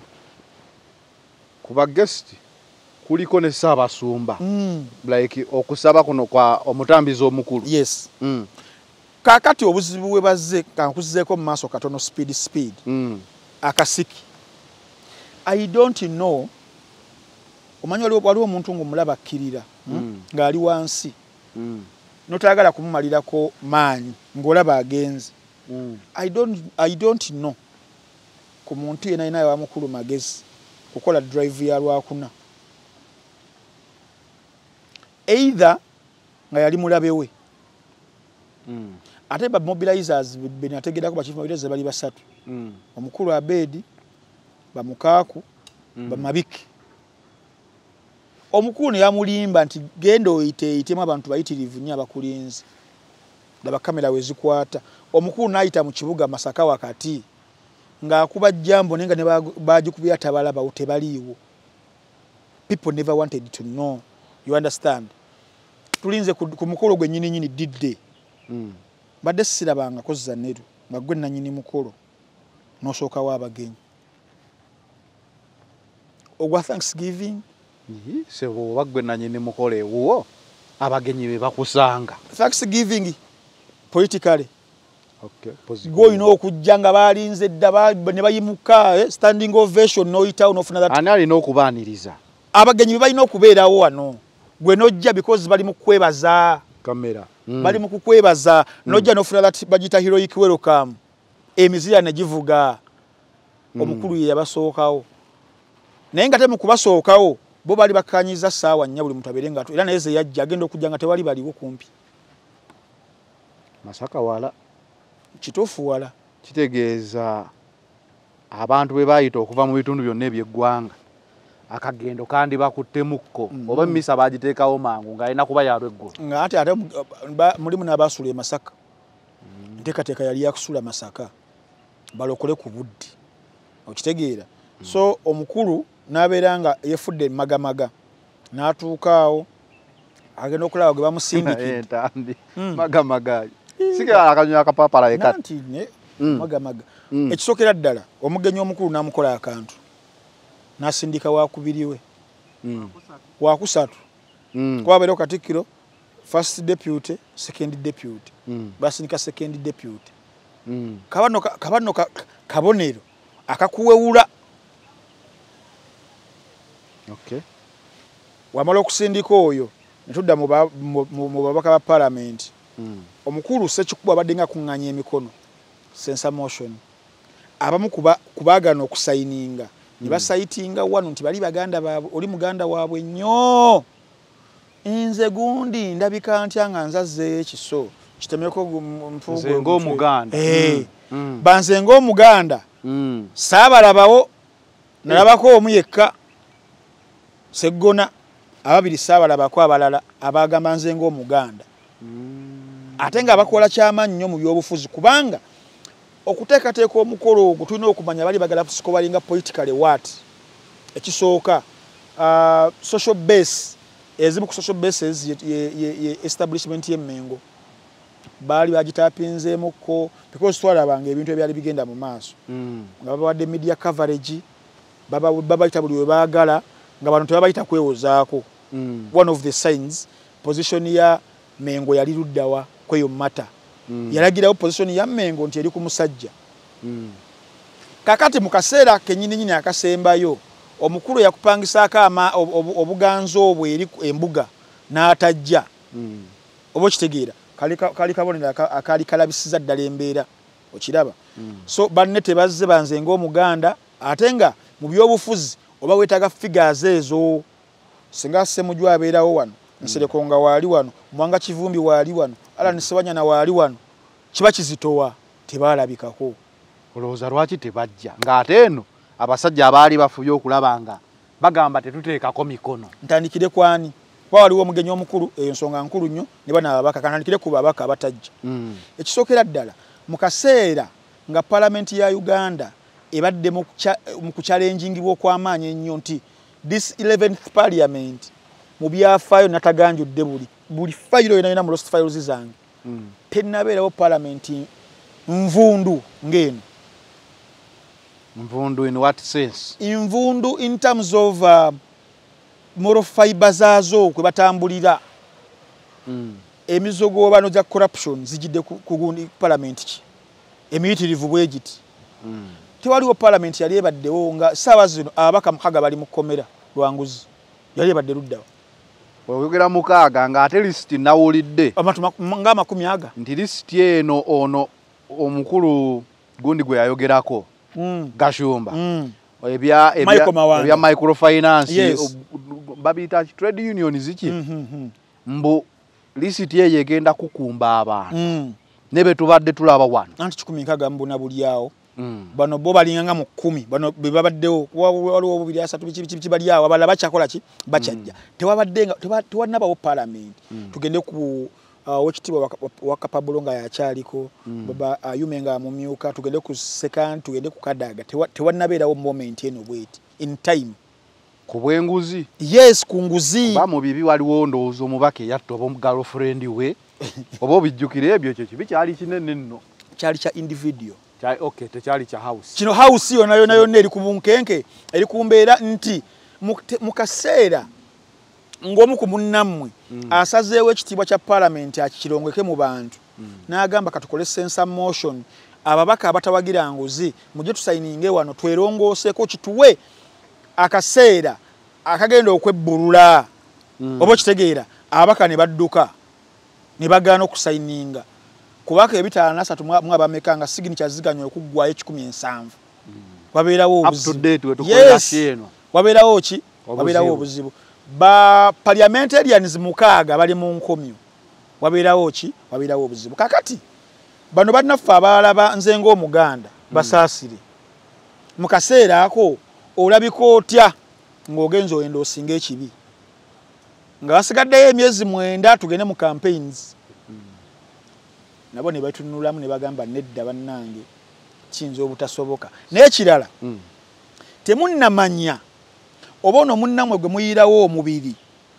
kuba guest kuliko ne Ssaabasumba mm. like okusaba kuno kwa omutambizi omukulu yes mm. kakati obuzibu bwe bazze kankuzizeeko mu maaso katono speed speed mm. akasiki I don't know omanyi waliwo omuntu ng'omulaba akkirira mm. ng'ali wansi mm. notayagala kumumalirako maanyi ng'olaba agenze mm. I don't, I don't know ku muntu yena yina wa mukulu magezi kukola drive ya lwakuna either nga yali mulabe we mm. ate ba mobilizers beni ategerako ba chief mobilizers bali basatu mm. omukulu Abedi bamukaaku mm. bamabiki omukulu ne yamulimba nti genda oyite itemu abantu bayitirivu nnyo abakulinzi daba kamera wezikwata omukulu n'ayita mu kibuga Masaka wakati ng'akuba jambo nenga ne bagikubya tabalaba utebaliiwo people never wanted to know you understand tulinze ku mukolo gwe nyini nyini didde mm. badde sirabanga kozza neru nga gwe nanyini mukolo nosooka w'abagenyi ogwa Thanksgiving Yi sebo bagwe nanyini mukole wo abagenyi be bakusanga Thanksgiving politically okay go ino okujjanga balinze dda ne bayimuka eh, standing ovation no itown of another anali no kubaniriza abagenyi be balina okubeerawo wano gwe nojja because bali mu kwebaza kamera mm. bali mu kukwebaza mm. nojja nofuna that bagita heroic welcome emizira ne givuga mm. omukulu ye yabasookawo naye nga temu kubasookawo bo bali bakanyiza saawa nnya buli mutabere nga era naye ze yajja agenda okujja nga tewali baliwo kumpi Masaka wala kituufu wala kitegeeza abantu be bayita okuva mu bitundu byonna eby'eggwanga akagendo kandi bakuttemukko mm. oba misa bagiteekawo mangu ng'alina kuba yalweggulu nga ate ate mulimu n'abaasula e Masaka mm. nteekateeka yali yakusula Masaka balokole ku buddi okitegeera mm. so omukulu n'abeera nga yefudde magamaga n'atuukaawo agenda okulaba gwe bamusindikidde mm. magamaga sikira akanywa akapapala ekati nanti ne mm. magamaga mm. ekisookera ddala omugenyi omukulu n'amukola akantu n'asindika wakubiriwe mm. wakusatu mm. kwabeera Katikkiro first deputy second deputy mm. basindika second deputy mm. kabano kabano kabonero akakuwewula okay wamala okusindika oyo netudda mu babaka ba parliament mm. omukulu Ssekikubo abadde nga kuŋŋanya emikono sensa motion abamu kuba kubagana okusayininga mm. ne basayitinga wano nti bali baganda baabwe oli muganda waabwe nnyo nze gundi ndabika ntya nga nzaze ekiso kitemeko mpugo ng'omuganda eh mm. mm. banze ng'omuganda mm. saabalabawo nalabako omu yekka Seggona ababiri saabalabako abalala abagamba nze ng'omuganda mm. ate nga bakola kyamaanyi nnyo mu byobufuzi kubanga okuteekateeka omukolo ogwo tulina okumanya bali bagala kusikobalinga politically what ekisooka uh, social base ezimu ku social bases ye, ye, ye, ye establishment y'Emmengo baali bagitapinzeemuko because twalabanga ebintu ebyali bigenda mu maaso mm. nga babawadde media coverage baba babayita buli we baagala nga bantu tebabayita kwewozaako mm. one of the signs position ya Mengo yali luddawa kweyo mata mm. yalagirawo position ya Mengo nti eri ku musajja mm. kakati mu kaseera kenyini nyini akasembayo omukulu yakupangisaako ama obuganzo obwo eri embuga n'atajja mm. obo kitegeera kali kali kabonera akali kalabisiza ddala embeera okiraba mm. so banne tebazze banze ng'omuganda ate nga mu byobufuzi oba weetaga figures ezo singa Ssemujju abeerawo wano mm. Nserekonga waali wano Mwanga Kivumbi waali wano ala Nsewanyana waali wano kiba kizitowa tebaalabikako olowooza lwaki tebajja ng'ate eno abasajja abaali bafubye okulabanga bagamba tetuteekako mikono ntandikire kwani waliwo omugenyi omukulu eyo nsonga nkulu nnyo ne bana ababaka kanandikire ku babaka abatajja mm. ekisookera ddala mu kaseera nga parliament ya Uganda ebadde mu kuchallengingibwa okw'amaanyi ennyo nti this eleventh parliament mu byafaayo nataganjudde buli buli fayiro yona yona mu lost files zange mm. tennabeerawo parliament nvundu ng'eno Mvundu in what sense? Invundu in terms of uh, moral fiber zazo kwe batambulira. Mm. Emizogobano za corruption zijidde kugundi parliament ki. Emiyitirivu bwegiti. Mm. Tewaliwo parliament yali ebaddewo nga saawa zino abaka mukaga bali mukomera lwanguzi. Yali ebadde luddawo. Oyogera mukaaga nga ate list nawulidde. Amatu nga makumi aga. Nti list eno ono omukulu gundi gwe yayogerako. Mm. Gashumba mm. ebya ebya ebya microfinance yes. babita trade union ziki mm -hmm. mbu list ye yegenda kukumba abantu mm. nebe tubadde tulaba wano anti kikumi nkaga mbu na buli yawo mm. bano bo balinganga mu kumi bano bebabaddewo waliwo obubiri asatu bichi bali yawo abala bachakola ki bachajja mm. tewabadde tewanaba parliament mm. tugende ku Uh, wekitibwa wakapabulonga ya chaliko mm. baba ayumenga uh, mumyuka tugende ku second tugende ku kadaga tewannabeerawo moment eno bweti in time kubwenguzi yes kunguzi ba mu bibi waliwo ndowoozo mubake yatto obo girlfriend we obo bijjukire ebyo kyo kibi kyali kinene nno kyali cha individual kyali okay tekyali cha house kino house yona yona yona eri kubunkenke eri kumbeera nti mukaseera ngomu ku munnamwe mm. asazeewo ekitibwa kya parliament akirongweke mu bantu mm. n'agamba katukole sensa motion ababaka abatawagira nguzi mujje tusayininge wano twerongooseko kituwe akaseera akagenda okwebbulula mm. oba kitegeera ababaka ne badduka ne bagaana okusayininga kubaka ebitaano na asatu mu abameka nga signature ziganywa okuggwayo ekikumi ensanvu mm. wabeerawo obuzibu yes. wabeerawo ki wabeerawo obuzibu ba parliamentarians mukaaga bali mu nkomyo wabeerawo ki wabeerawo obuzibu kakati bano banaffe abalaba nze ng'omuganda basaasire mm. mu kaseera ako olabika otya ng'ogenza oyenda osinga ekibi nga basigaddeyo emyezi mwenda tugende mu campaigns mm. nabo ne batunulamu ne bagamba nedda bannange kiyinza obutasoboka n'ekirala mm. temunnamanya oba ono munnamwe gwe muyirawo omubiri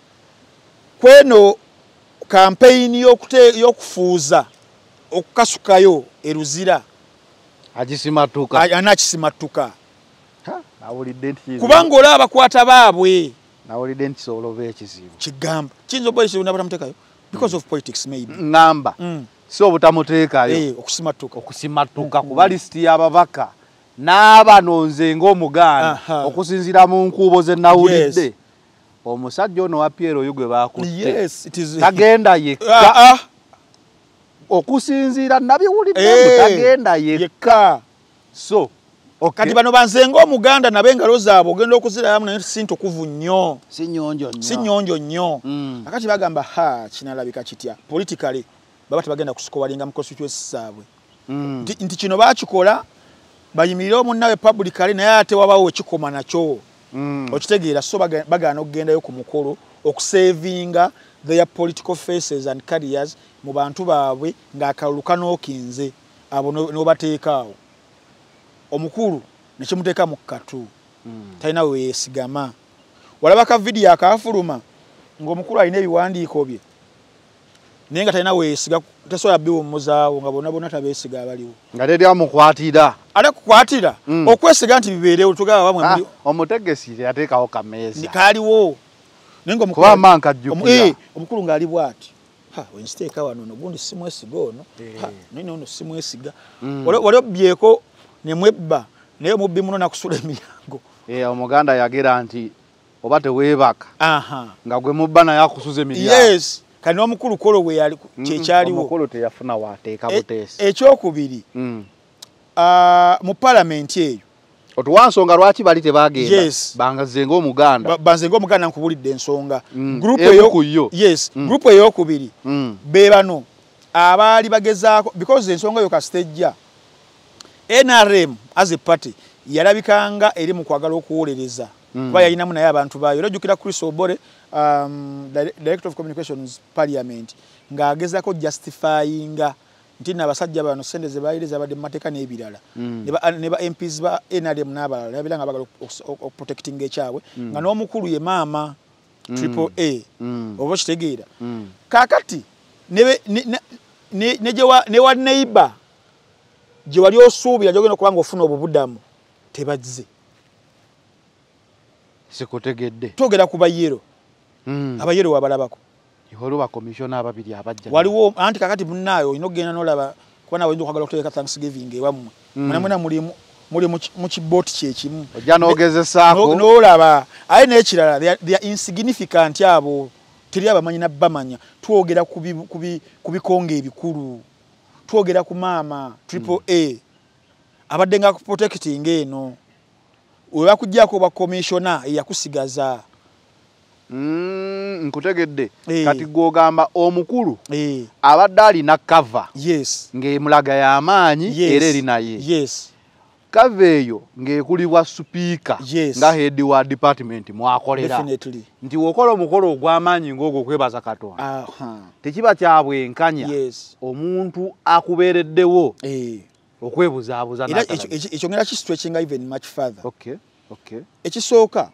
kweno campaign y'okufuuza okukasukayo eruzira agisimatuka anakisimatuka nawulidde nti kubanga olaba abakwata baabwe nawulidde nti soolova ekizibu kigamba kiyinza okuba ekizibu nabatamuteekayo because of politics maybe ngamba mm. si obutamuteekayo hey, okusimatuka okusimatuka kuba lisiti y'ababaka n'abano nze ng'omuganda okusinziira mu nkuubo ze nawulidde yes. omusajja ono wa Pierre oyo gwe baakutte yes, tagenda yekka uh, uh. okusinziira nabiwulidde hey, tagenda yekka so okay. kati bano banze ng'omuganda nabe engalo zaabwe ogenda okuziramu naye si ntukuvu nnyo si nnyonjo nnyo si nnyonjo nnyo mm. akati bagamba ha kinalabika kitya politically baba tebagenda kusikowalinga mu constituency zaabwe mm. nti, nti kino baakikola bayimirire omunnawe publicly naye ate wabawo ekikoma nakyo mm. okitegeera so bagaana okugendayo ku mukolo okusevinga their political faces and careers mu bantu baabwe ng'akalulu kanookinze abo n'obateekaawo omukulu nekimuteeka mu katu talina we yeesigama walaba ka vidiyo akaafuluma ng'omukulu alina ebiwandiiko bye naye nga talina we yeesiga tasobola biwummuzaawo nga bonna bonna tabeesiga abaliwo nga teri amukwatira ate kukwatira okwesiga nti bibeerewo tugaba bamwe muli omutegesi yateekawo kameeza kaaliwo kuba manka jjukira omukulu ng'ali bw'ati wensiteeka wano no gundi simwesiga ono nini ono simwesiga wali obbyeko ne mwebba naye omubbi muno nakusula emiryango omuganda yagera nti oba teweebaka nga gwe mubba naye akusuza emiryango yes kati n'omukulu kolo we yali kyekyaliwo omukulu teyafuna waateeka buteesi ekyokubiri mu palamenti eyo otuwansonga lwaki bali tebagenda bangaze ng'omuganda banze ng'omuganda nkubulidde ensonga gurupu ey'okubiri be bano abaali bagezaako because ensonga yo kasitejja N R M as a party yalabikanga eri mu kwagala okuwolereza kuba yalinamu naye abantu baayo olojjukira Chris Obore um, Director of Communications Parliament ng'agezaako justifyinga nti n'abasajja bano sente ze baayiriza badde mu mateeka n'ebirala ne ba M Ps ba N R M n'abalala nabira nga bagala okuprotectinga ekyabwe nga n'omukulu ye maama triple A oba kitegeera kaakati ne wa neighbor gye wali osuubira gyogenda okuba nga ofuna obubudamu tebazze sikutegedde twogera ku bayero abayero wabalabako iholuba commissioner ababiri abajja waliwo anti kakati munnaayo olina okugenda n'olaba kuba nawe oyinza okwagala okuteeka thanksgiving ewammwe mwena mwena muli mu kibooti kyekimu ojja n'ogezesaako n'olaba aye n'ekirala they are insignificant abo teri abamanyi nabbamanya twogera ku bikonga ebikulu twogera ku maama triple A abadde nga kuprotecting eno we bakuggyako oba commissioner eyakusigaza Mm, nkutegedde hey. Kati gwogamba omukulu hey. Abadde alina cover yes. ng'emulaga y'amaanyi yes. Era eri naye yes. Cover eyo ng'ekulibwa speaker yes. Nga head wa department mwakolera definitely nti wokola omukolo ogw'amaanyi ng'ogwo kwebaza Katonda uh -huh. Tekiba kya bwenkanya yes. Omuntu akubeereddewo hey. Okwebuzaabuza n'atalaba ekyo ngera kistretchinga even much further okay. Okay. Ekisooka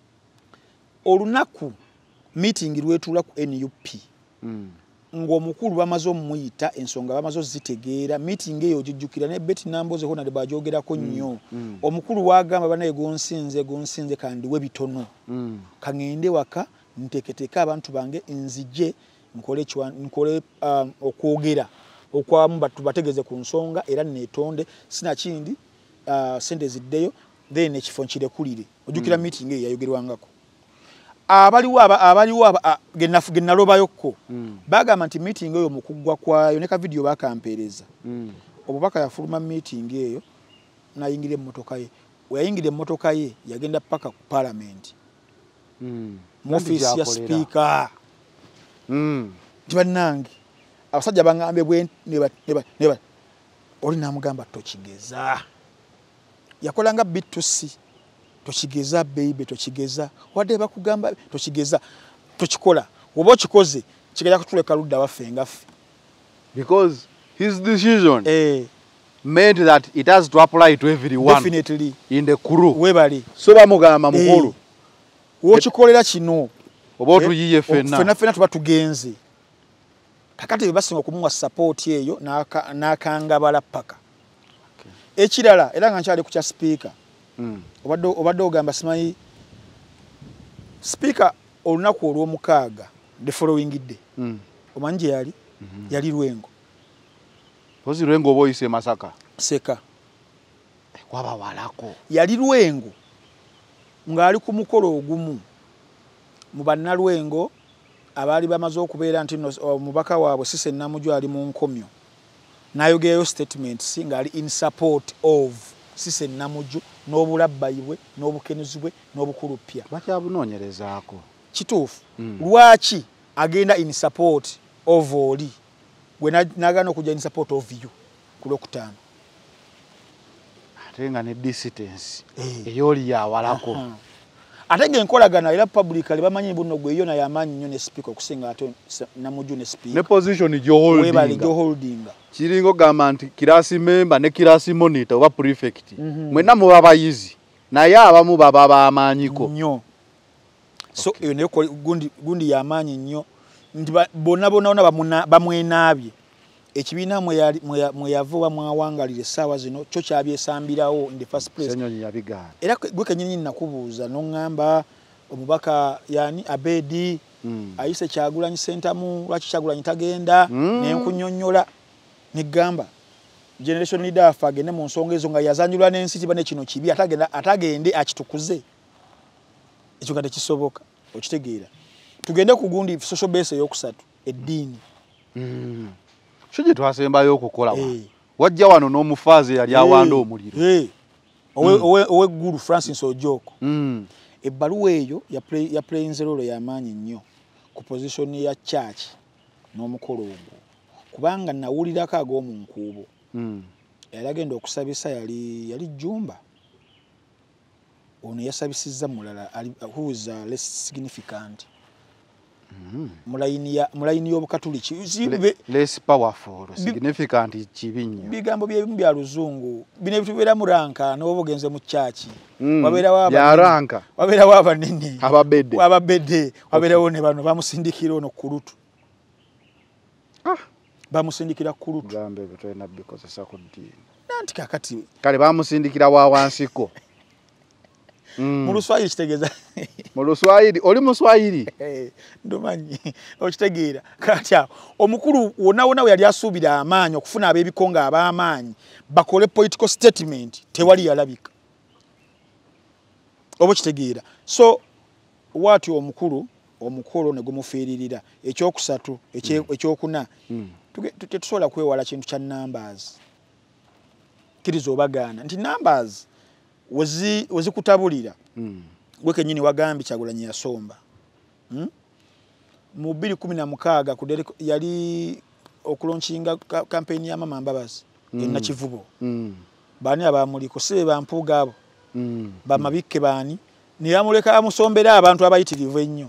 olunaku meeting lwetula ku N U P mm. ng'omukulu bamaze omuyita ensonga bamaze zitegeera meeting eyo jujjukira ne Betty Namboze hona de bajogerako nnyo mm. mm. omukulu wagamba banaye gonsinze gonsinze kandi we bitono mm. kangende waka nteketeka abantu bange nzije nkole chwa nkole um, okwogera okwamu batu bategeze ku nsonga era netonde sina kindi uh, sente ziddeyo then ekifo nkire kulire ojjukira mm. meeting eyo yayogerwangako abaliwo abaliwo genafu genalobayokko mm. bagamba nti meeting eyo mukugwa kwayo ne ka video bakampereza mm. obubaka yafuluma meeting eyo nayingire mmotoka ye oyayingire mmotoka ye yagenda paka ku parliament mm. mu office ya speaker mm. tibanange abasajja bangambe bwe neba neba neba oli namugamba tochigeza yakolanga B two C tochigeza baby tochigeza wadde bakugamba tochigeza tochikola obo chikoze kigaya kutuleka ludda wafenga because his decision eh meant that it has to apply to everyone definitely in the crew webali so bamugamba mukulu eh. Wo chikolera kino obo tuyiye fenna fenna fenna tuba tugenze kakati basinga kumuwa support eyo naka nakangabala paka okay. Ekirala era nga nkyali ku kya speaker mm. obadde obadde ogamba simanyi speaker olunaku olw'omukaaga the following day mm. omanje yali mm -hmm. yali Lwengo pozi Lwengo boyise Masaka seka kwaba walako yali Lwengo ngali ku mukolo ogumu mu banna Lwengo abali bamaze okubeera nti omubaka waabwe Sise Namujju ali mu nkomyo nayogeyo statement singa ali in support of Sise Namujju n'obulabbayibwe n'obukenezibwe n'obukulupya bakyabunoonyerezaako kituufu mm. Lwaki agenda in support of oli gwe nagana okujja in support of you ku Lwokutaano ate nga ne distance hey. Eyoli yawalako ate ng'enkolagana era publicly bamanyi buno gwe yona y'amaanyi nnyo ne speaker okusinga ate Namuju ne speaker ne position gyo holdinga kiringo gamba nti kirasi member ne kirasi monitor oba prefect mm -hmm. Mwena muba bayizi naye abamu baba baamanyiko nnyo so okay. Eyo ne gundi gundi y'amaanyi nnyo nti bonna bonna ona bamwenaabye ekibiina mwe yavuba mwawangalire essaawa zino kyo kyabyesambirawo in the first place era gwe kenyini nakubuuza n'oŋŋamba omubaka yani Abedi mm. ayise Kyagulanyi Sentamu lwaki Kyagulanyi tagenda mm. nenkunyonnyola negamba generation leader afa agende mu nsonga ezo nga yazanyulwa n'ensi tiba ne kino kibi atagenda atagende akitukuze ekyo nga tekisoboka okitegeera tugende ku gundi social base ey'okusatu eddiini mm. Shije twasembayo okukola wa. Hey. Wajja wano n'omufaaze yali awanda omuliro. Hey. Owe mm. owe owe Guru Francis Ojoko. Mm. Ebbaluwa eyo ya play ya playing role ya maanyi nnyo ku position ya church n'omukolo ogwo. Kubanga nawulira kago omu nkuubo. Mm. Yalagenda okusabisa yali yali Jumba. Ono yasabisizza mulala who is uh, less significant. Mm. Mulayini ya mulayini y'obukatuliki Le, less powerful significant kibinyo bigambo bye bya luzungu bine bitubera muranka n'obugenze mu chachi mm. wabera waba ya ranka wabera waba nini ababede wababede wabera okay. One bano bamusindikira ono kulutu ah bamusindikira kulutu gambe betwena because sakudini nanti kakati kale bamusindikira wa wansiko Mm. Mu Luswayiri kitegeza. Mu Luswayiri oli Muswayiri. Eh ndomanyi okitegeera. Kati omukulu wona wona yali asubira amaanyi okufuna abebikonga ab'amaanyi bakole political statement tewali yalabika. Obo kitegeera. So wati omukulu omukolo ne gumufiiririra ekyokusatu ekyokuna mm. tusobola kwewala kintu kya numbers. Kirizo bagana nti numbers Wazi wazi kutabulira mm. Weke nyini wagambi Kyagulanyi yasomba hmm? Mu bbiri kumi na mukaaga kudere yali okulonshinga campaign ya Mama Mbabazi mm. Ena Kivubo mm. Bani abamuliko sebe bampuga abo mm. Bamabikke bani niyamuleka amusombera abantu abayitirivu ennyo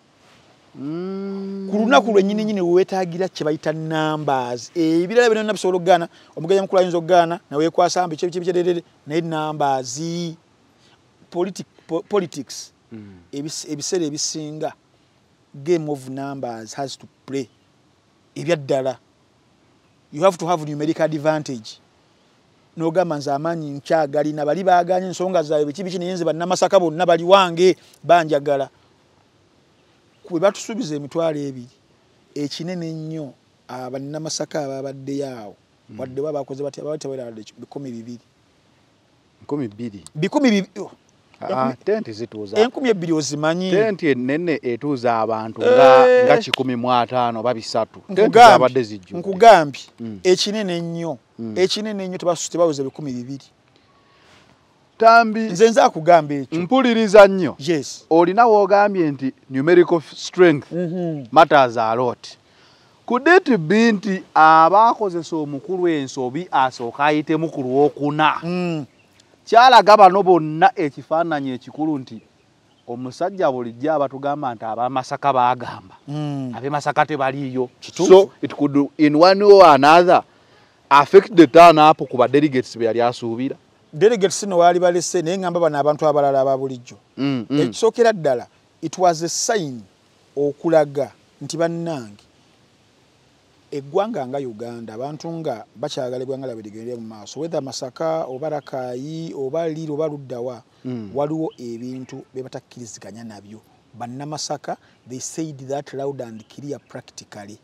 mm. Kuluna kulwe nyini nyini wetagira kye bayita numbers ebirala bino nabisobola ogana omuganya mukulu ayinza ogana nawe kwasamba kye kye kye ne numbers Politic, po, politics mm. ebis, ebisere ebisinga game of numbers has to play ebyaddala you have to have numerical advantage no gamanza amanyi nkyagali na bali baganye nsonga zayo bikibi kinyenze bannamasaka bonna bali wange banjagala kwe batusubiza emitwalo ebiri ekinene nnyo abannamasaka ababadde yawo mm. wadde baba bakoze bati abawete wera bikumi bibiri nkumi bbiri bikumi bibiri ah tenti zituza enkumi ebbiri ozimanyi tenti enene etuza abantu nga e... nga kikumi mu ataano babisatu tenti zabadde zijju nkugambye mm. ekinene nnyo mm. ekinene nnyo tebasuste bawuze bikumi bibiri tambi nze nza kugamba ekyo mpuliriza nnyo yes olina wogambye nti numerical strength mm -hmm. matters a lot could it be nti abakozesa omukulu ensobi asooka ayite mukulu wokuna mm. kyalaga bano bonna ekifaananyi ekikulu nti omusajja bulijja abatugamba nti abamasaka bagamba mm. abemasaka tebaliyo so it could in one or another affect the turn up ku ba delegates be yali asuubira delegates no wali balese naye ngamba bana abantu abalala ababulijjo mm, mm. ekisokera ddala it was a sign okulaga nti bannange eggwanga nga Uganda abantu nga bakyagala eggwanga labwe ligende mu maaso whether Masaka oba Rakai oba Liro oba Luddawa mm. waliwo ebintu bebatakkiriziganya nabyo bannamasaka they said that loud and clear practically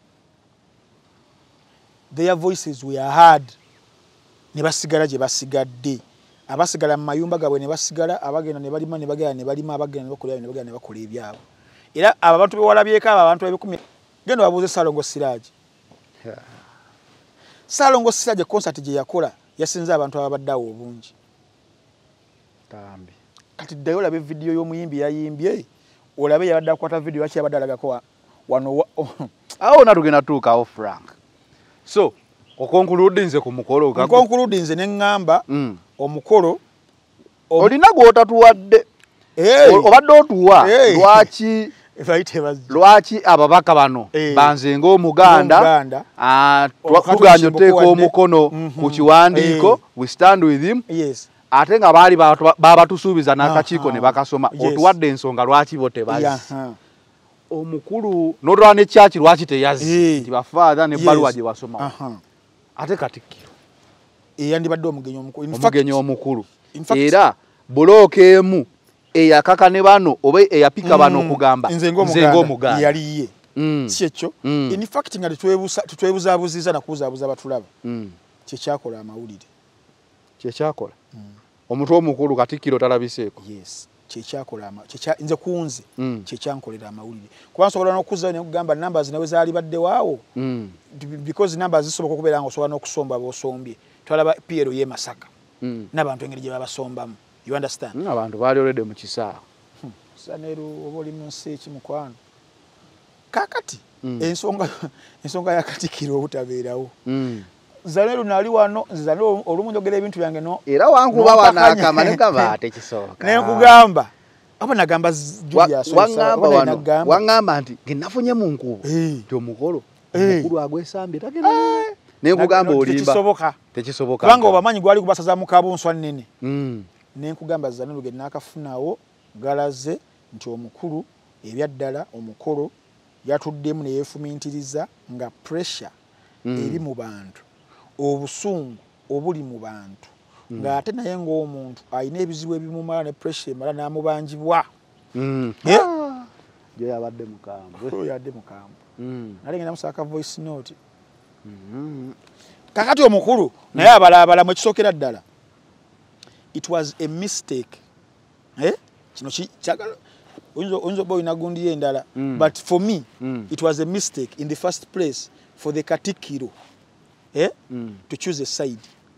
their voices were heard ne basigala gye basigadde abasigala mu mayumba gabwe ne basigala abagenda ne balima ne bagenda ne balima abagenda ne bakola ne bagenda ne bakola ebyabo era abantu bewalabyeko abantu ebikumi genda babuuze Salongo Siraji yeah. Salongo Siraji concert gye yakola yasinza abantu ababaddawo obungi tambi kati ddayo olabe video y'omuyimbi yayimbye olabe yabadde akwata video yaki yabadde alagako wano awo natugenda tuukawo Frank so okonkuluudinze ku mukolo okonkuluudinze ne ngamba mm. omukolo olina gw'otatuwadde obadde otuwa lwaki lwaki ababaka bano banze ng'omuganda tuganya oteeka omukono ku kiwandiiko we stand with him ate nga baali babatusuubiza n'akakiiko ne bakasoma otuwadde ensonga lwaki bo tebazi omukulu n'olwa ne kyaki lwaki teyazi nti bafaatha n'ebbaluwa gye wasoma ate Katikkiro eyandibadde omugenyi omukulu omugenyi omukulu era bulooka emu eyakaka ne bano oba eyapika bano okugamba nze ng'omuganda yaliye si ekyo in fact nga tetwebuzaabuziza nakubuzabuza batulaba kyekyakola amawulire kyekyakola omuntu omukulu Katikkiro talabiseeko yes kyekyakola nze kunze kyekyankolera amawulire kuba nsobola n'okuzza ne kugamba numbers nawe zaali badde waawo because numbers zisoboka okubeera nga osobola n'okusomba b'osombye twalaba Piero ye Masaka n'abantu engeri gye babasombamu you understand abantu baali already mu kisaawe saneru oba oli mu nsi ekimukwano kakati ensonga ensonga ya Katikkiro obutabeerawo Zaneru nali wano Zaneru olumu njogera ebintu byange no era wankuba wanakama ne kaba tekisoka ne kugamba aba nagamba Julia so wangamba wano wangamba nti nginafunye mu nkubo nti omukolo omukulu agwesambye tagenda ne kugamba olimba tekisoboka tekisoboka banga obamanyi gwali kubasaza mu kabonswa nnene ne nkugamba Zaneru ge nakafunawo galaze nti omukulu ebyaddala omukolo yatuddemu ne yefumintiriza nga pressure eri mu bantu obusungu obuli mu bantu nga ate naye ng'omuntu ayina ebizibu ebimumala ne pressure emala n'amubangibwa gye yabadde mukambwe yabadde mukambwe nali ngenda musaka voice note kakati omukulu naye abalabala mwe kisookera ddala it was a mistake eh kino kyagala oyinza boy nagundi endala but for me it was a mistake in the first place for the Katikkiro eh mm. to choose a side.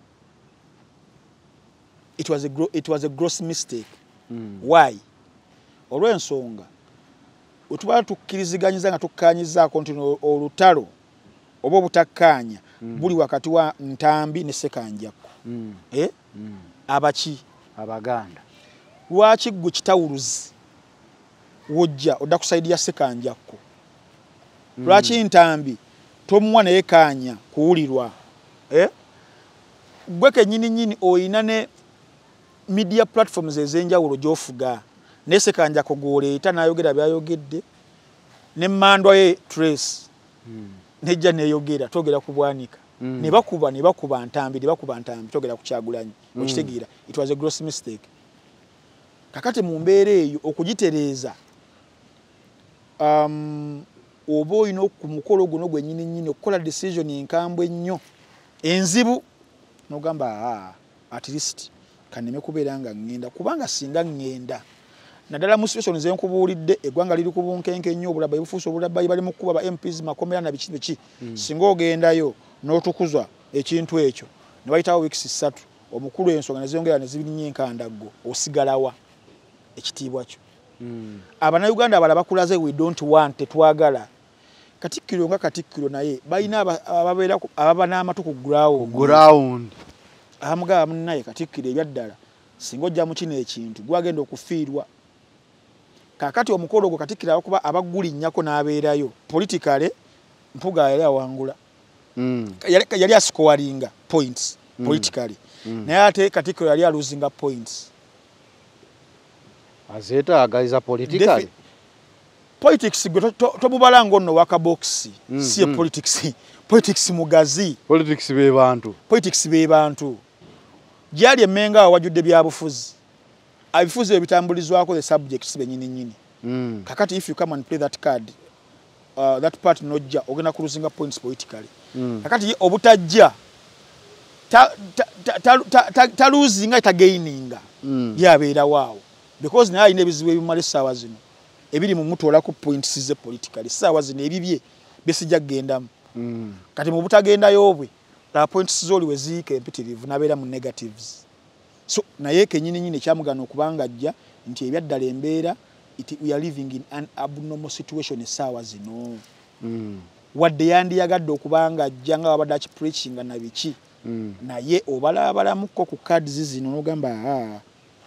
It was a gro it was a gross mistake. Mm. Why? Olwensonga otubala tukkiriziganyiza nga tukkanyiza kontino olutalo obo butakkaanya mm. buli wakati wa Ntambi ne Sekanjako mm. eh mm. abachi abaganda lwaki gwe kitawuluzi wojja odda kusaidia Sekanjako mm. lwaki Ntambi tomuwa naye kaanya kuwulirwa eh gwe kenyini nyini oyina ne media platforms ezenjawulo gyofuga ne Sekanjako goleeta n'ayogera byayogedde ne Mandwa ye Trace mm. nejja neyogera togera kubwanika mm. ne bakuba ne bakuba Ntambi ne bakuba Ntambi togera kuchagulanyi mm. okitegeera it was a gross mistake kakati mu mbeera eyo okugitereeza um oba olina ku mukolo guno gwe nyini nyini okukola decision enkambwe ennyo enzibu n'ogamba ah, at least kaneme kubeera nga ngenda kubanga singa ngenda naddala mu situation ze nkubuulidde eggwanga liri ku bunkenke nnyo obulaba bufuusa obulaba bali mu kuba ba M Ps makomera na biki biki mm. singa ogendayo n'otukuzwa ekintu ekyo ne bayitawo weeks ssatu omukulu ensonga ne ziyongera ne zibinnye enkandaggo osigalawa ekitiibwa kyo mm. Abannayuganda abalaba kulaze we don't want tetwagala Katikkiro nga Katikkiro naye balina ababeera ababa n'amatu ku ground ground amugaba munnaye Katikkiro ebyaddala singa ojja mu kino ekintu gwagenda okufiirwa kakati omukolo gwo Katikkiro abakuba abagulinnyako n'abeerayo politically mpuga yali awangula mm. yali, yali ascoringa points mm. politically mm. naye ate Katikkiro yali aluzinga points azeetaaga iza politically politics tobubala ngono waka box mm, si mm. politics politics mugazi politics be bantu politics be bantu jali emenga wajudde byabufuzi abifuzi ebitambulizwako the subjects benyini nyini mm. kakati if you come and play that card uh, that part nojja ogena kuluzinga points politically mm. kakati obutajja ta ta ta, ta, ta, ta, ta losing ta gaining mm. yabeera waawo because naye ine bizibu ebimale sawa zino ebiri mu mutola ku points ze politically sawa zino ebibye besijja gendamu mm. kati mu butagenda yobwe la points zoli wezike empitirivu nabeera mu negatives so naye kenyini nyine kyamugana okubanga ajja nti ebyaddala embeera we are living in an abnormal situation sawa zino mm. wadde yandi yagadde okubanga ajja nga wabadde aki preaching na biki mm. naye obala abalamuko ku cards zino nogamba ah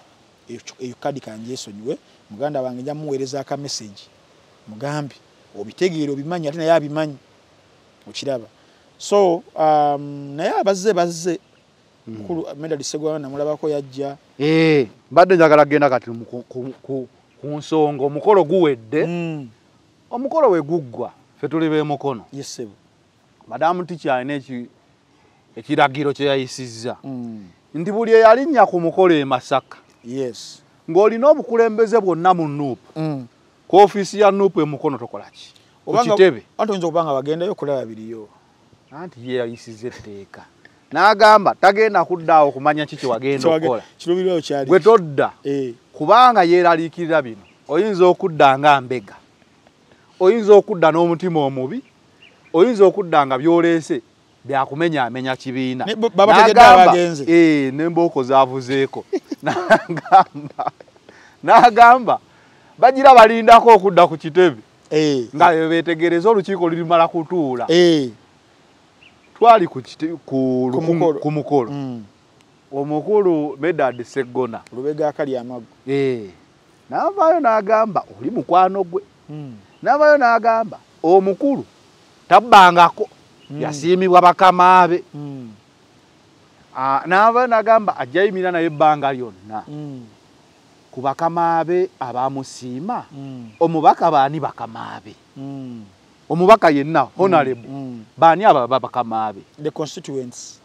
eyo kadi kanje esonyiwe muganda wange nja muweereza aka message mugambi obitegeero bimanyi ate naye abimanyi okiraba so um, naye abazze bazze mukulu mm. Medal Segwa namulabako yajja eh badde njagala genda kati ku, ku, ku, ku nsonga omukolo guwedde mm. omukolo we guggwa fe tuli be mukono yes sir Madam Teacher alina eki ekiragiro kye yayisizza mm. ndi buli yalinnya ku mukolo e Masaka yes ng'olina obukulembeze bwonna mu Nuupu mm. ku ofisi ya Nuupu e mukono tokolaki okitebe anti oyinza okubanga bagendayo okulaba biriyo anti ye yayisizza etteeka n'agamba tagenda kuddaawo kumanya kiki wagenda okukola kirubiriro kyali gwe todda eh. kubanga yeeraliikirira bino oyinza okudda nga mbega oyinza okudda n'omutima omubi oyinza okudda nga byoleese byakumenya amenya kibiina n'agamba eh n'embooko zaavuzeeko n'agamba n'agamba bagira balindako okudda ku kitebe eh nga beetegereza olukiiko lulimala kutuula eh twali ku ku mukolo mm. omukulu Medad Segona Lubega akali amagu eh n'avaayo n'agamba oli mukwano gwe mm. n'avaayo n'agamba omukulu tabbangako mm. yasiimibwa bakamaabe mm. ah n'avaayo n'agamba ajjayimira naye ebbanga lyonna mm. ku bakamaabe abamusiima mm. omubaka baani bakamaabe mm. omubaka yenna honorable mm. mm. baani aba bakamaabe the constituents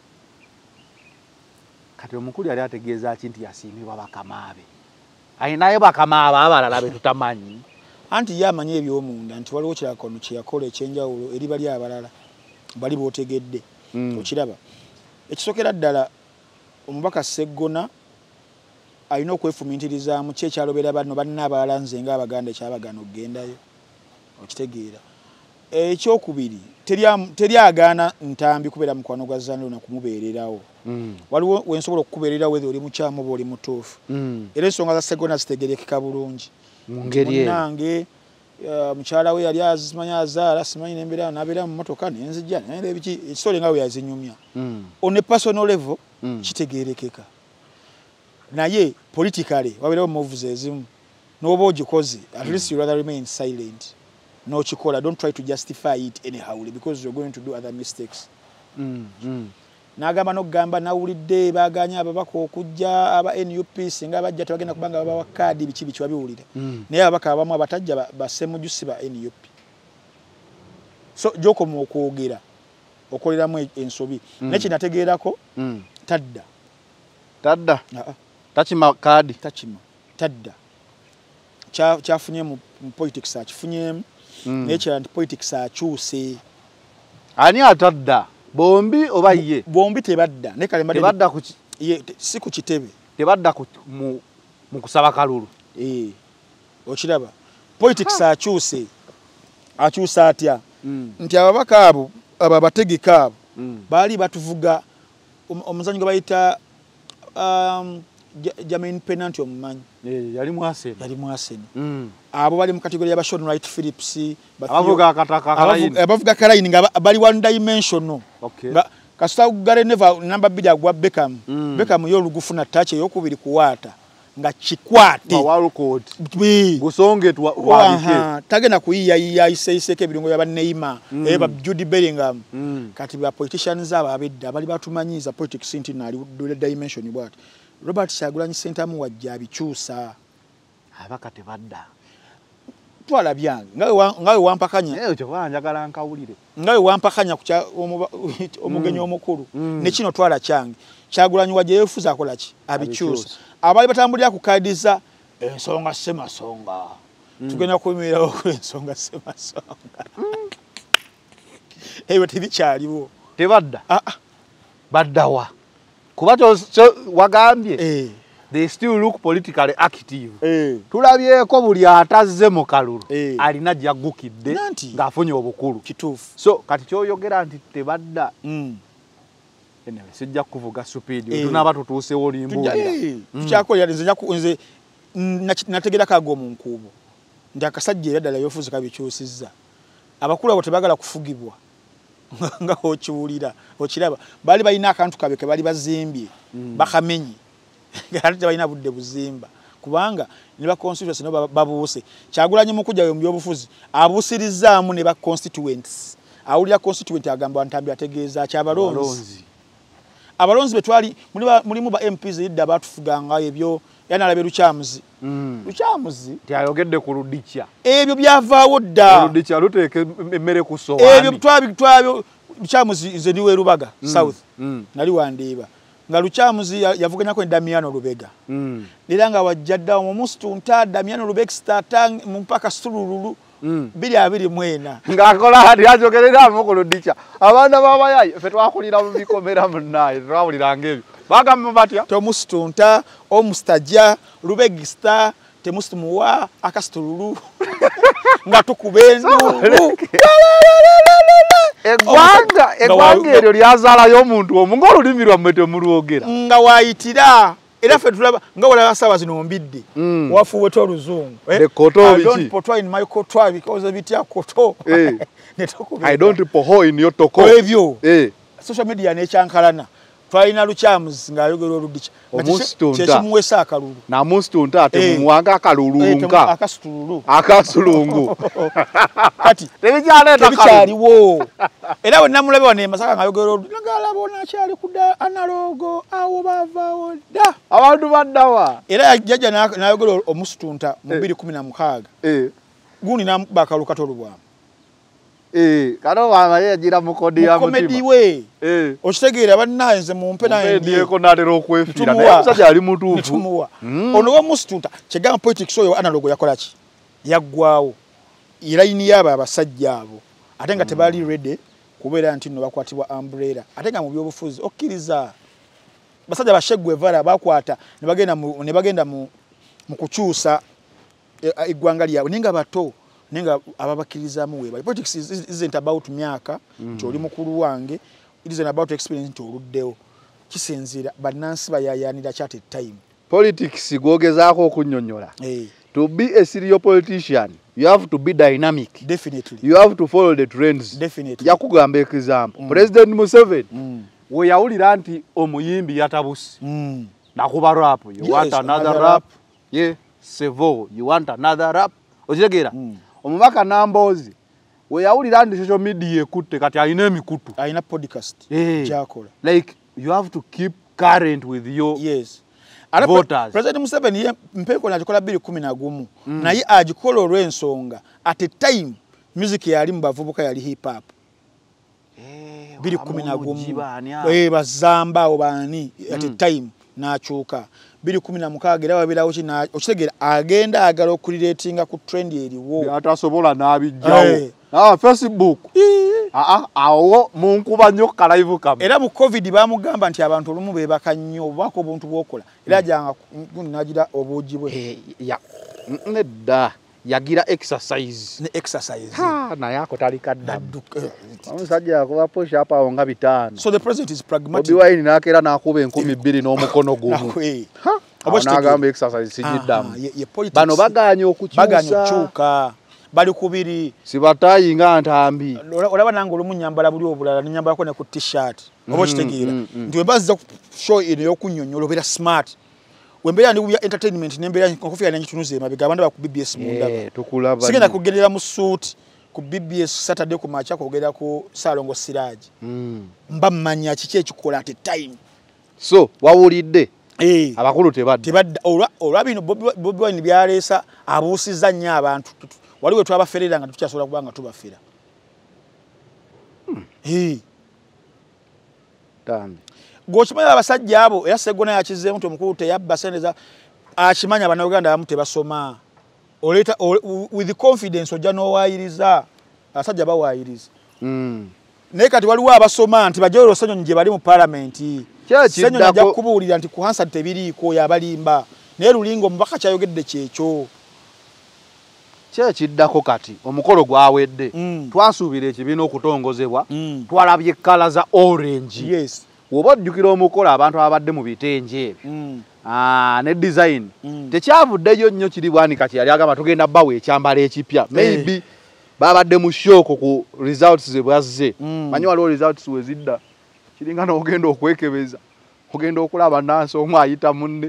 kati omukulu yali ategeeza ki nti yasiimibwa bakamaabe ayinayo bakamaabe abalala be tutamanyi anti yamanyi ebyomunda nti waliwo kirakono kyeyakola ekyenjawulo eri bali abalala bali bootegedde mm. okiraba ekisokera ddala omubaka Segona alina okwefumiitirizaamu kyekyalobera bano banna abalala nze nga abaganda ekyabagana okugendayo okitegeera ekyokubiri teryagaana ntambi kubeera mukwano gwa Zanzibar na kumubeererawo mm. waliwo wensobola okukubeererawo whether oli mukyamu oba oli mutuufu mm. era ensonga za Segona zitegerekeka bulungi mungeri nange uh, mukyala we yali azimanya azaala simanyi nembeera nabeera mu motoka nenzijja naye ebiki ekisole nga we yazinyumya mm. on a personal level mm. kitegerekeka naye politically wabeerawo moves ezimu n'oba ogikoze at least you rather remain silent no chikola don't try to justify it anyhow because you're going to do other mistakes mm, mm. Nagamba no gamba nawulidde baganya ababaka okujja aba N U P singa bajja tebagenda kubanga baba wakadi bichi bichi babiwulira mm. naye abaka abamu abatajja basemujusi ba N U P so joko mu okwogera okolera mu ensobi mm. nechi nategeerako mm. tadda tadda uh -uh. tachima kadi tachima tadda cha chafunye mu politics achifunye mm. nature and politics akyuse ani atadda bombi oba ye bombi tebadda ne kale mbadde tebadda ku ye si ku kitebe tebadda ku mu, mu kusaba kalulu eh okiraba politics akyuse akyuse atya mm. nti ababaka abo aba bategeka abo mm. bali batuvuga omuzanyo um, bayita um, Jamin penalty omumanyi eh yali mwaseni yali mwaseni mm. abo bali mu category ya Sean Wright Phillips abavuga akataka kalaini abavuga kalaini nga bali one dimensional okay nga kasita gare never number bid agwa Beckham mm. Beckham yo lugufuna touch yokubiri kuwata nga chikwate wall code gusonge tu wabike tagena kuyiya yiya iseseke birungo ya Neymar mm. eba Jude Bellingham mm. kati ba politicians aba abedda bali batumanyiza politics intinali dole dimension bwat Robert Kyagulanyi Ssentamu wajja abikyusa abaka tebadda twala byange ngawe ngawe wampakanya eyo kyo wanjagala nkawulire ngawe wampakanya ku omugenyi omukulu mm. ne kino twala kyange Kyagulanyi wajja yefuza akola ki abikyusa abali batambulira ku kadiza ensonga sema songa mm. tugenda kuyimirirawo ku ensonga sema songa mm. eyo tebikyaliwo tebadda ah ah baddawa kuba kyo wagambye eh they still look politically active eh tulabyeko buli atazze mu kalulu eh. alina jagukidde ng'afunye obukulu kituufu so kati kyoyogera nti tebadda mm. enewe sijja kuvuga supidi eh. tunaba tutuusewo limbunda eh. mm. tukyakolera nze njaku nze nategera kago mu nkuubo ndi akasajja era ddala yofuzi kabikyusizza abakulu abo tebagala kufugibwa nga okiwulira okiraba bali balina akantu kabe ke bali bazimbye mm. bakamenyi ate tebalina budde buzimba kubanga ne ba constituency no babuuse Kyagulanyi mu kujja mu byobufuzi abuusirizaamu ne ba constituents awulira constituent agamba Ntambi ategeeza kyabalonzi abalonzi betwali mulimu ba M Ps yidda batufuganga ebyo yanalabe Lukyamuzi mm. Lukyamuzi tyayogedde ku Ludicha ebyo byavaawo dda Ludicha luteeke emmere ku sowaani ebyo twabi twabyo Lukyamuzi nze ndiwe Rubaga mm. South mm. nali wandiiba nga Lukyamuzi yavuganyako ya Damiano Lubega mm. lera nga wajjadda omustu nta Damiano Lubega starta mpaka Sulululu mm. bili abiri mwena ngakola hadi ajogerera mu Ludicha abana babayayi fe twakulira mu bikomera munnaye twawulira ngebyo bagamba batya tomustu nta omustajja Lubegista temustu muwa akastululu nga tukubenu egwanga egwanga eryo lyazaalayo omuntu omunga olulimi lwammwe temulwogera nga wayitira era ffe tulaba nga walaba saawa zino mbidde mm. wafuwe to oluzungu eh? koto I don't potwa in my koto because of it ya koto eh. I don't poho in your toko ebyo eh. social media necyankalana twalina Lukyamuzi ng'ayogera Oludicha kyekimuweesa akalulu namustunta ate mumuwanga akalulunga akasitululu akasulungu kati tebikyaleetatebikyaliwo era we namulabe wano emasaka ng'ayogera Oludicha nagalaba ono akyali ku analogo awo baavaawo dda abantu baddawa era jjajja n'ayogera omusitunta mu bbiri kumi na mukaaga gundi n'amukuba akalulu katono bwamu Eh, kano wamaye ajira mukodi ya mutima. Komedi we. Eh. Okitegeera bannaanze mu mpe naye ndiye ko natero okwefira naye musajja ali mutuufu. Nitumuwa. Mm. Ono wa mustunta kyegamba politics oyo analogo yakola ki? Yaggwawo. Iraini yaba abasajja abo. Ate nga mm. tebali ready kubeera nti no bakwatibwa umbrella. Ate nga mu byobufuzi okkiriza. Basajja bashegwe vara bakwata ne bagenda mu ne bagenda mu mu kukyusa eggwanga lyawe ninga bato. Nenga ababakirizamu weba. Politics is, isn't about myaka mm. toli mukulu wange, it is about experience toluddewo. Kisinzira bannansi bayayanira chat time. Politics gogezaako okunyonyola. Hey. To be a serious politician, you have to be dynamic. Definitely. You have to follow the trends. Definitely. Yakugamba example. Mm. President Museveni mm. we yawulira nti omuyimbi yatabusi. Mm. Nakuba rap. You yes, want another, another rap? rap? Yeah. Sevo, you want another rap? Okitegera? Mm. Omubaka Nambozi we yawulira ndi social media ekutte kati alina emikutu alina podcast hey. Jakola like you have to keep current with your yes voters. President Museveni ye mpeko nakikola bbiri kumi na gumu mm. naye agikola olw'ensonga at a time music yali mu bavubuka yali hip hop hey, bbiri kumi na gumu eh bazamba obani mm. at a time nakyuka bbiri kumi na mukaaga era wabirawo kina okitegera agenda agala okuliretinga ku trend eriwo atasobola n'abijjawo ah Facebook ah ah awo munkuba nnyo ka live kam era mu covid bamugamba nti abantu olumu bebaka nnyo bako obuntu bwokola era janga nagira obujibwe ya nedda yagira exercise ne exercise ha na yako talikadda omusajja akuba push up awo nga bitano. So the president is pragmatic. Bobi Wine nakera nakuba enkumi bbiri n'omukono gumu ha abagamba exercise sijiddamu bano baganya okukyusa baganya okukyuka bali kubiri sibatayi nga Ntambi olaba nange olumu nyambala buli obulala nyambalako ne ku t-shirt oba kitegeera nti wembaziza show ino y'okunnyonnyola obeera smart wembeera ndi kubya entertainment nembeera nkofia yange tunuze mabega abantu ba ku B B S mundaba tukulaba sigenda kugendera mu suit ku B B S Saturday ku macha kogera ku Salongo Siraji mba mmanya kiki ekikola at time so wawulidde eh abakulu tebadde tebadde olwa olwa bino Bobi Wine byaleesa abuusiza nnyo abantu waliwe twabaferera nga tukyasobola kubanga tubafera eh Ntambi gochimanya abasajja abo era Segona yakizeemu nti omukulu teyabba seneza akimanya Bannayuganda abamu tebasoma oleta with the confidence ojja n'owayiriza abasajja bawayiriza mm. naye kati waliwo abasoma nti bajolo Ssenyonyi gye bali mu palamenti Ssenyonyi ajja kubuulira nti ku Hansard tebiriiko yabalimba naye Lulingo omubaka kyayogedde kyekyo kyekiddako kati omukolo gwawedde mm. twasuubira ekibiina okutongozebwa mm. twalabye ekkala za orange yes. Oba ojjukira omukolo abantu abadde mu bitenje ebyo mm. ah, ne design mm. tekyavuddeyo nnyo kiri bwani kati yali agamba tugenda bawe ekyambalo ekipya maybe hey. babadde mu shoko ku results ze bwazze mm. manyi waliwo results wezidda kiringa n'ogenda okwekebeza ogenda okulaba nansi omwe ayita munne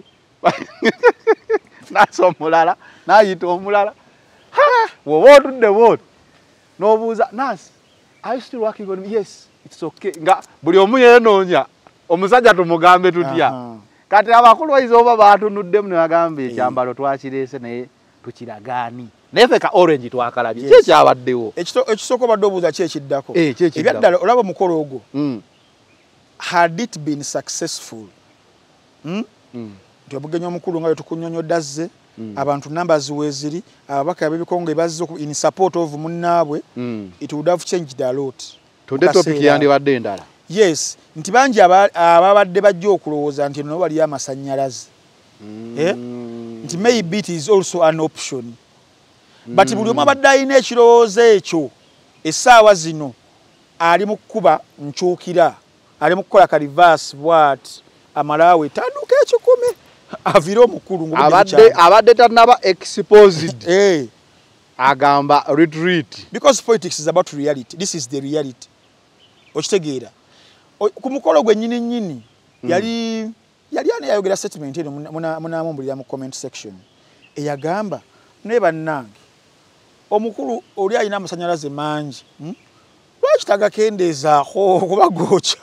Naso omulala nayita omulala woba otudde bwoti n'obuuza nasi are you still working on me? Yes, it's okay. Nga buli omu yeenoonya omusajja tumugambe tutya. Uh -huh. Kati abakulu bayizo oba batunuddemu ne bagamba ekyambalo twakireese naye tukiragaani. Naye ffe ka orange twakalabye. Yes. Kye kyabaddewo. Ekisooka badde obuuza ki ekiddako? Eh, kye kiddako. Ebyaddala olaba omukolo ogwo. Mm. Had it been successful? Mm? Mm. Nti obugenyi omukulu nga tukunyonyodda azze. Mm. Abantu numbers weziri ababaka abebikonge bazze in support of munnaabwe. Mm. It would have changed a lot. Tudde topic yandi badde endala. Yes, nti bangi ababadde bajja okulowooza nti no bali amasannyalaze. Mm. Eh? Nti maybe it is also an option. Mm. But buli omu abadde alina ekirowoozo ekyo essaawa zino ali mu kkuba nkyukira ali mu kukola ka reverse bwat amalaawe tanduka ekikumi avire omukulu ngo abadde abadde tanaba exposed. Eh. Agamba retreat. Because politics is about reality. This is the reality. Okitegeera. Ku mukolo gwe nnyini nnyini yali yali ani yayogera statement eno muna muna mumbulira mu comment section eyagamba ne bannange omukulu oli alina amasanyalaze mangi hmm? Lwaki tagakendeezaako kuba gocha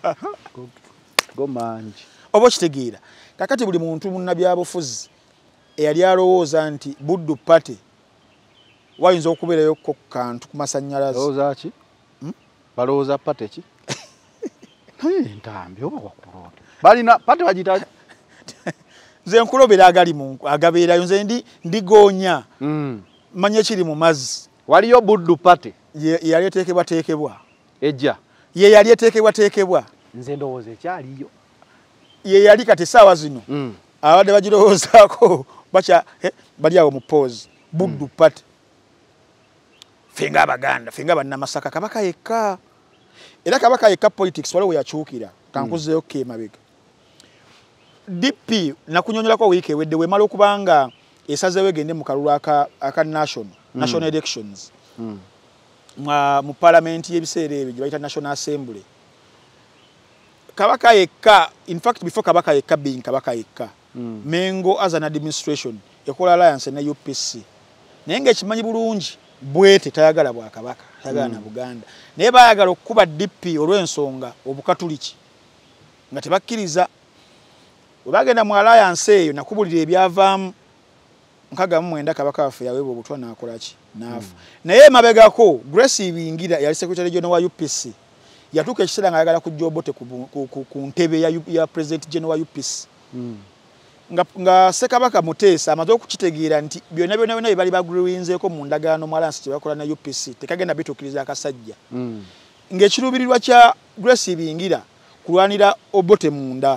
go mangi oba kitegeera kakati buli muntu munnabyabufuzi eyali alowooza nti Buddu Party wayinza okubeerayo ku kantu ku masanyalaze. Lowooza ki? Hmm? Balowooza pate ki? Ntambi oba wakulonda balina pate bagita nze nkulobera agali mu agabeerayo nze ndi ndigonya mm. Manye kiri mu mazzi waliyo Buddu Party ye yali eteekebwa teekebwa ejja ye yali eteekebwa teekebwa nze ndowooza ekyaliyo ye yali kati essaawa zino mm. Abadde bagirowoozaako bacha eh, bali awo mu pause Buddu mm. Party fenga abaganda fenga bannamasaka kabaka yekka era kabaka yekka politics waliwo yakyukira kankuzeeyo mm. Kemabega D P nakunyonyolako wiiki ewedde wemala okubanga esazeewo egende mu kalulu aka, aka national, mm. national elections mm. uh, mu parliament y'ebiseera ebyo gye bayita National Assembly kabaka yekka in fact before kabaka yekka being kabaka yekka mm. Mengo as an administration ekola alliance ne U P C naye ng'ekimanyi bulungi bwete tayagala bwa kabaka tayagala mm. na Buganda naye bayagala okukuba D P olw'ensonga obukatuliki nga tebakkiriza webagenda mu alliance eyo nakubulira ebyavaamu nkaga mu mwenda kabaka waffe yaweebwa obutwa n'akolaki n'afa mm. naye mabegako Grace Ibingira yali secretary general wa U P C yatuuka ekiseera nga ayagala kujja Obote ku, ku, ku, ku ntebe ya, ya president general wa U P C mm. nga, nga Ssekabaka Muteesa amaze okukitegeera nti byonna byonna byonna bali bagruwinzeeko mu ndagaano mu alliance tebakola na U P C tekagenda bituukiriza akasajja mm. ng'ekiruubirirwa kya Grace Ibingira kulwanira Obote munda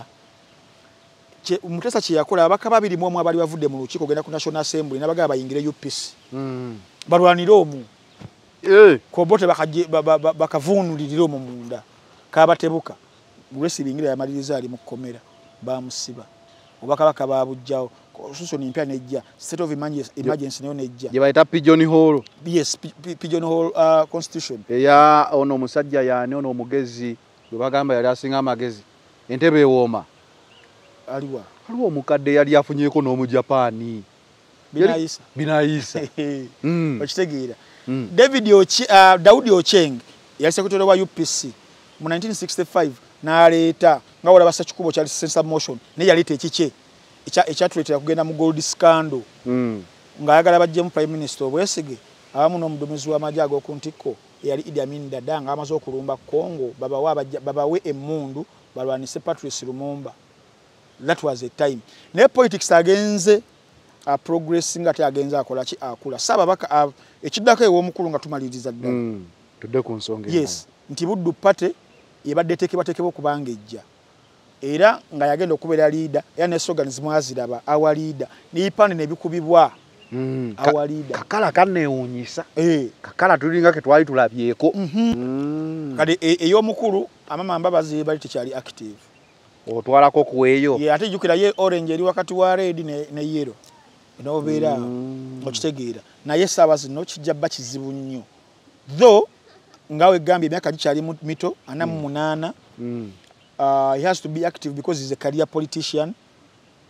Muteesa kye yakola abaka babiri mu omu abali bavudde mu lukiiko genda ku National Assembly n'abagaba bayingire U P C mm. balwanira omu eh ko Obote bakaje bakavuunulirira omu munda kabatebuka Grace Ibingira yamaliriza ali mu komera bamusiba obaka baka babujjao suso nimpya nejja state of emergency nayo nejja je bayita Pigeon Hall. Yes, Pigeon Hall uh, constitution eya ono omusajja yaani ono omugezi bwe bagamba yali asinga amagezi entebe ewooma aliwa aliwo omukadde yali afunyeko n'omu Japaani Binayisa Binayisa mm. Okitegeera mm. David Ochi, uh, Daudi Ocheng yali secretary wa U P C mu nineteen sixty-five n'aleeta nga wala basa kikubo kyali censor motion ne yaleeta ekiche ekyatuleetera kugenda mu gold scandal mm. ng'ayagala bajje mu prime minister Obwesige awamu n'omuduumizi w'amagye ag'oku ntikko eyali Idi Amin Dada nga amaze okulumba Congo babawe babawe emmundu balwanise Patrice Lumumba. That was a time. Ne politics agenze a progressing ate agenze akola ki akula. Saba baka uh, ekiddako ewo omukulu nga tumaliriza ddala. Mm. Tudde ku nsonga. Yes. Nti Buddu Party yebadde tekebwa tekebwa kubanga ejja. Era nga yagenda okubeera leader ya ne sloganism aziraba awa leader. Ni pande ne bikubibwa. Mm. Awa leader. Kakala kanneewuunyisa. Eh. Kakala tulinga ke twali tulabyeko. Mm-hmm. Mm. Kade ey'omukulu amama mbabazi bali tekyali active. Otwalako kuweeyo. Ye ate jukira ye orange eri wakati wa red ne, ne yellow. Enobeera mm. okitegeera. Naye saawa zino kijja bba kizibu nnyo. Though ngawe gambye emyaka gikyali mito ana mu munaana. Mm. Uh, he has to be active because he's a career politician.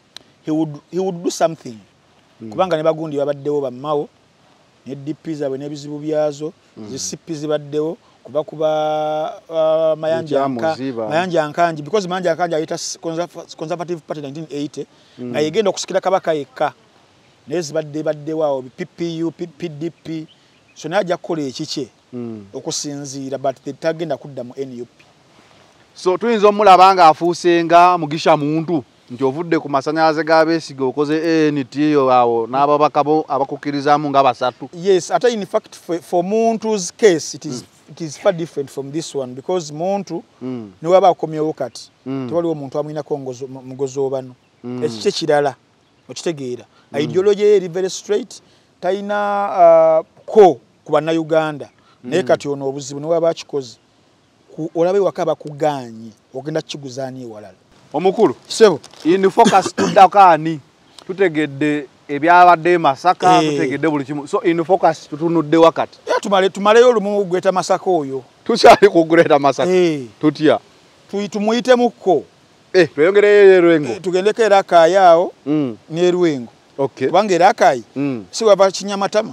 he would he would do something mm. kubanga ne bagundi babaddewo bammawo ne D P zaabwe n'ebizibu byazo mm. zi C P zibaddewo kuba kuba uh, mayanja anka, mayanja ankanji because mayanja ankanji ayita Conservative Party nineteen eighty mm. nga yegenda okusikira kabaka yekka nezi badde baddewo awo P P U P D P so najja kukola ekike mm. okusinziira but tagenda kudda mu N U P. So tuyinza omulaba nga afuusenga Mugisha muntu nti ovudde ku masannyalaze ga Besigye okoze A N T awo n'ababaka bo abakukkirizamu nga basatu. Yes, ate in fact for, for Muntu's case it is mm. it is far different from this one because Muntu mm. ne waba akomyewo kati mm. tewaliwo omuntu amwinako mugozo bano mm. ekike kirala okitegeera mm. ideology eri very straight taina uh, ko ku bannayuganda mm. naye kati ono obuzibu ne waba akikoze olabe wakaba kuganye ogenda kiguzaani ewalala. Omukulu sebo in focus tudakaani tutegedde ebyabadde Masaka hey. tutegedde buli kimu so in focus tutunudde wakati ya tumale tumaleyo lumu gweta Masaka oyo tukyali kugureta Masaka hey. tutya tuyitumuite mukko eh tuyongereye Rwengo eh, tugendeke era kayao mm. ne Rwengo okay bange era kai mm. si waba Kinyamatama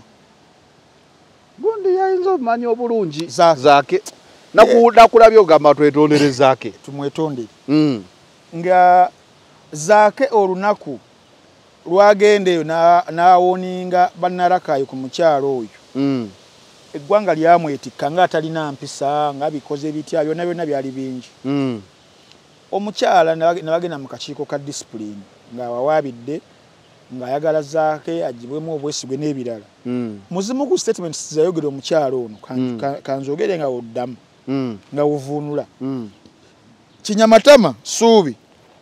gundi yayinzo manyi obulungi zake, zake. nakuda kulabyo gamba twetondere zake tumwetondere mm. nga zake olunaku lwagendeyo na nawoninga bannarakayo ku mukyalo oyo mm. eggwanga lyamwetikka nga atalina mpisa nga bikoze bitya byonna byonna byali bingi mm. omukyala nabagenda mu kakiiko ka discipline nga wawaabidde ng'ayagala zaake agibwemu obwesigwe n'ebirala mm. muzimu ku statements zayogera omukyalo ono mm. kanzogere nga woddamu mm. nga wuvuunula mm. Kinyamatama Suubi.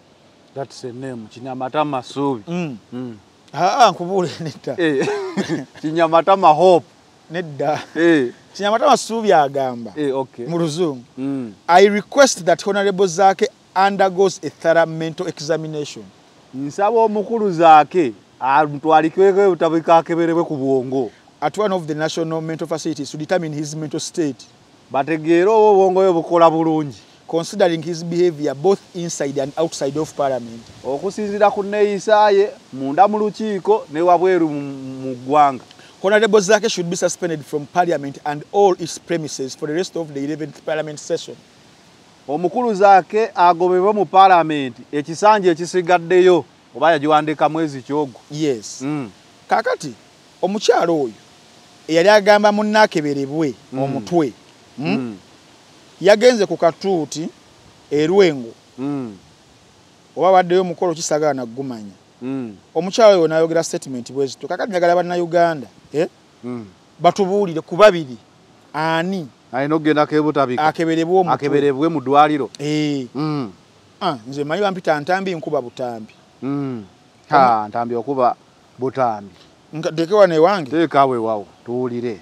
That's a name. Kinyamatama Suubi. Mm. Mm. Ah, nkubule nedda. Eh. Kinyamatama Hope. Nedda. Eh. Kinyamatama Suubi agamba. Eh, okay. Mu Luzungu. Mm. I request that Honorable Zaake undergoes a thorough mental examination. Nsaba omukulu Zaake amutwalikweko butabika akeberebwe ku bwongo. At one of the national mental facilities to determine his mental state. Bategeera obwongo bwe bukola bulungi. Considering his behavior both inside and outside of parliament. Okusinzira ku neeyisaaye munda mu lukiiko ne wabweru mu ggwanga. Honorable Zaake should be suspended from parliament and all its premises for the rest of the eleventh parliament session. Omukulu Zaake agobebwe mu parliament ekisanja ekisigaddeyo oba yagiwandiika mwezi kyogo. Yes. Mm. Kakati omukyalo oyo eyali agamba munnakeberebwe mm. omutwe. Mm. Mm. Yagenze ku katuuti e Rwengo mm. oba baddeyo mukolo kisagana gumanya mm. omukyalo oyo n'ayogera statement bwezi to kakati njagala bannayuganda eh? mm. batubuulire ku babiri ani ayina okugenda kebutabika akeberebwe omutwe akeberebwe mu ddwaliro eh. mm. ah, nze manyi bampita ntambi nkuba butambi mm. ha ntambi okuba butambi nkadeke wane wange teekawe wawo tuwulire.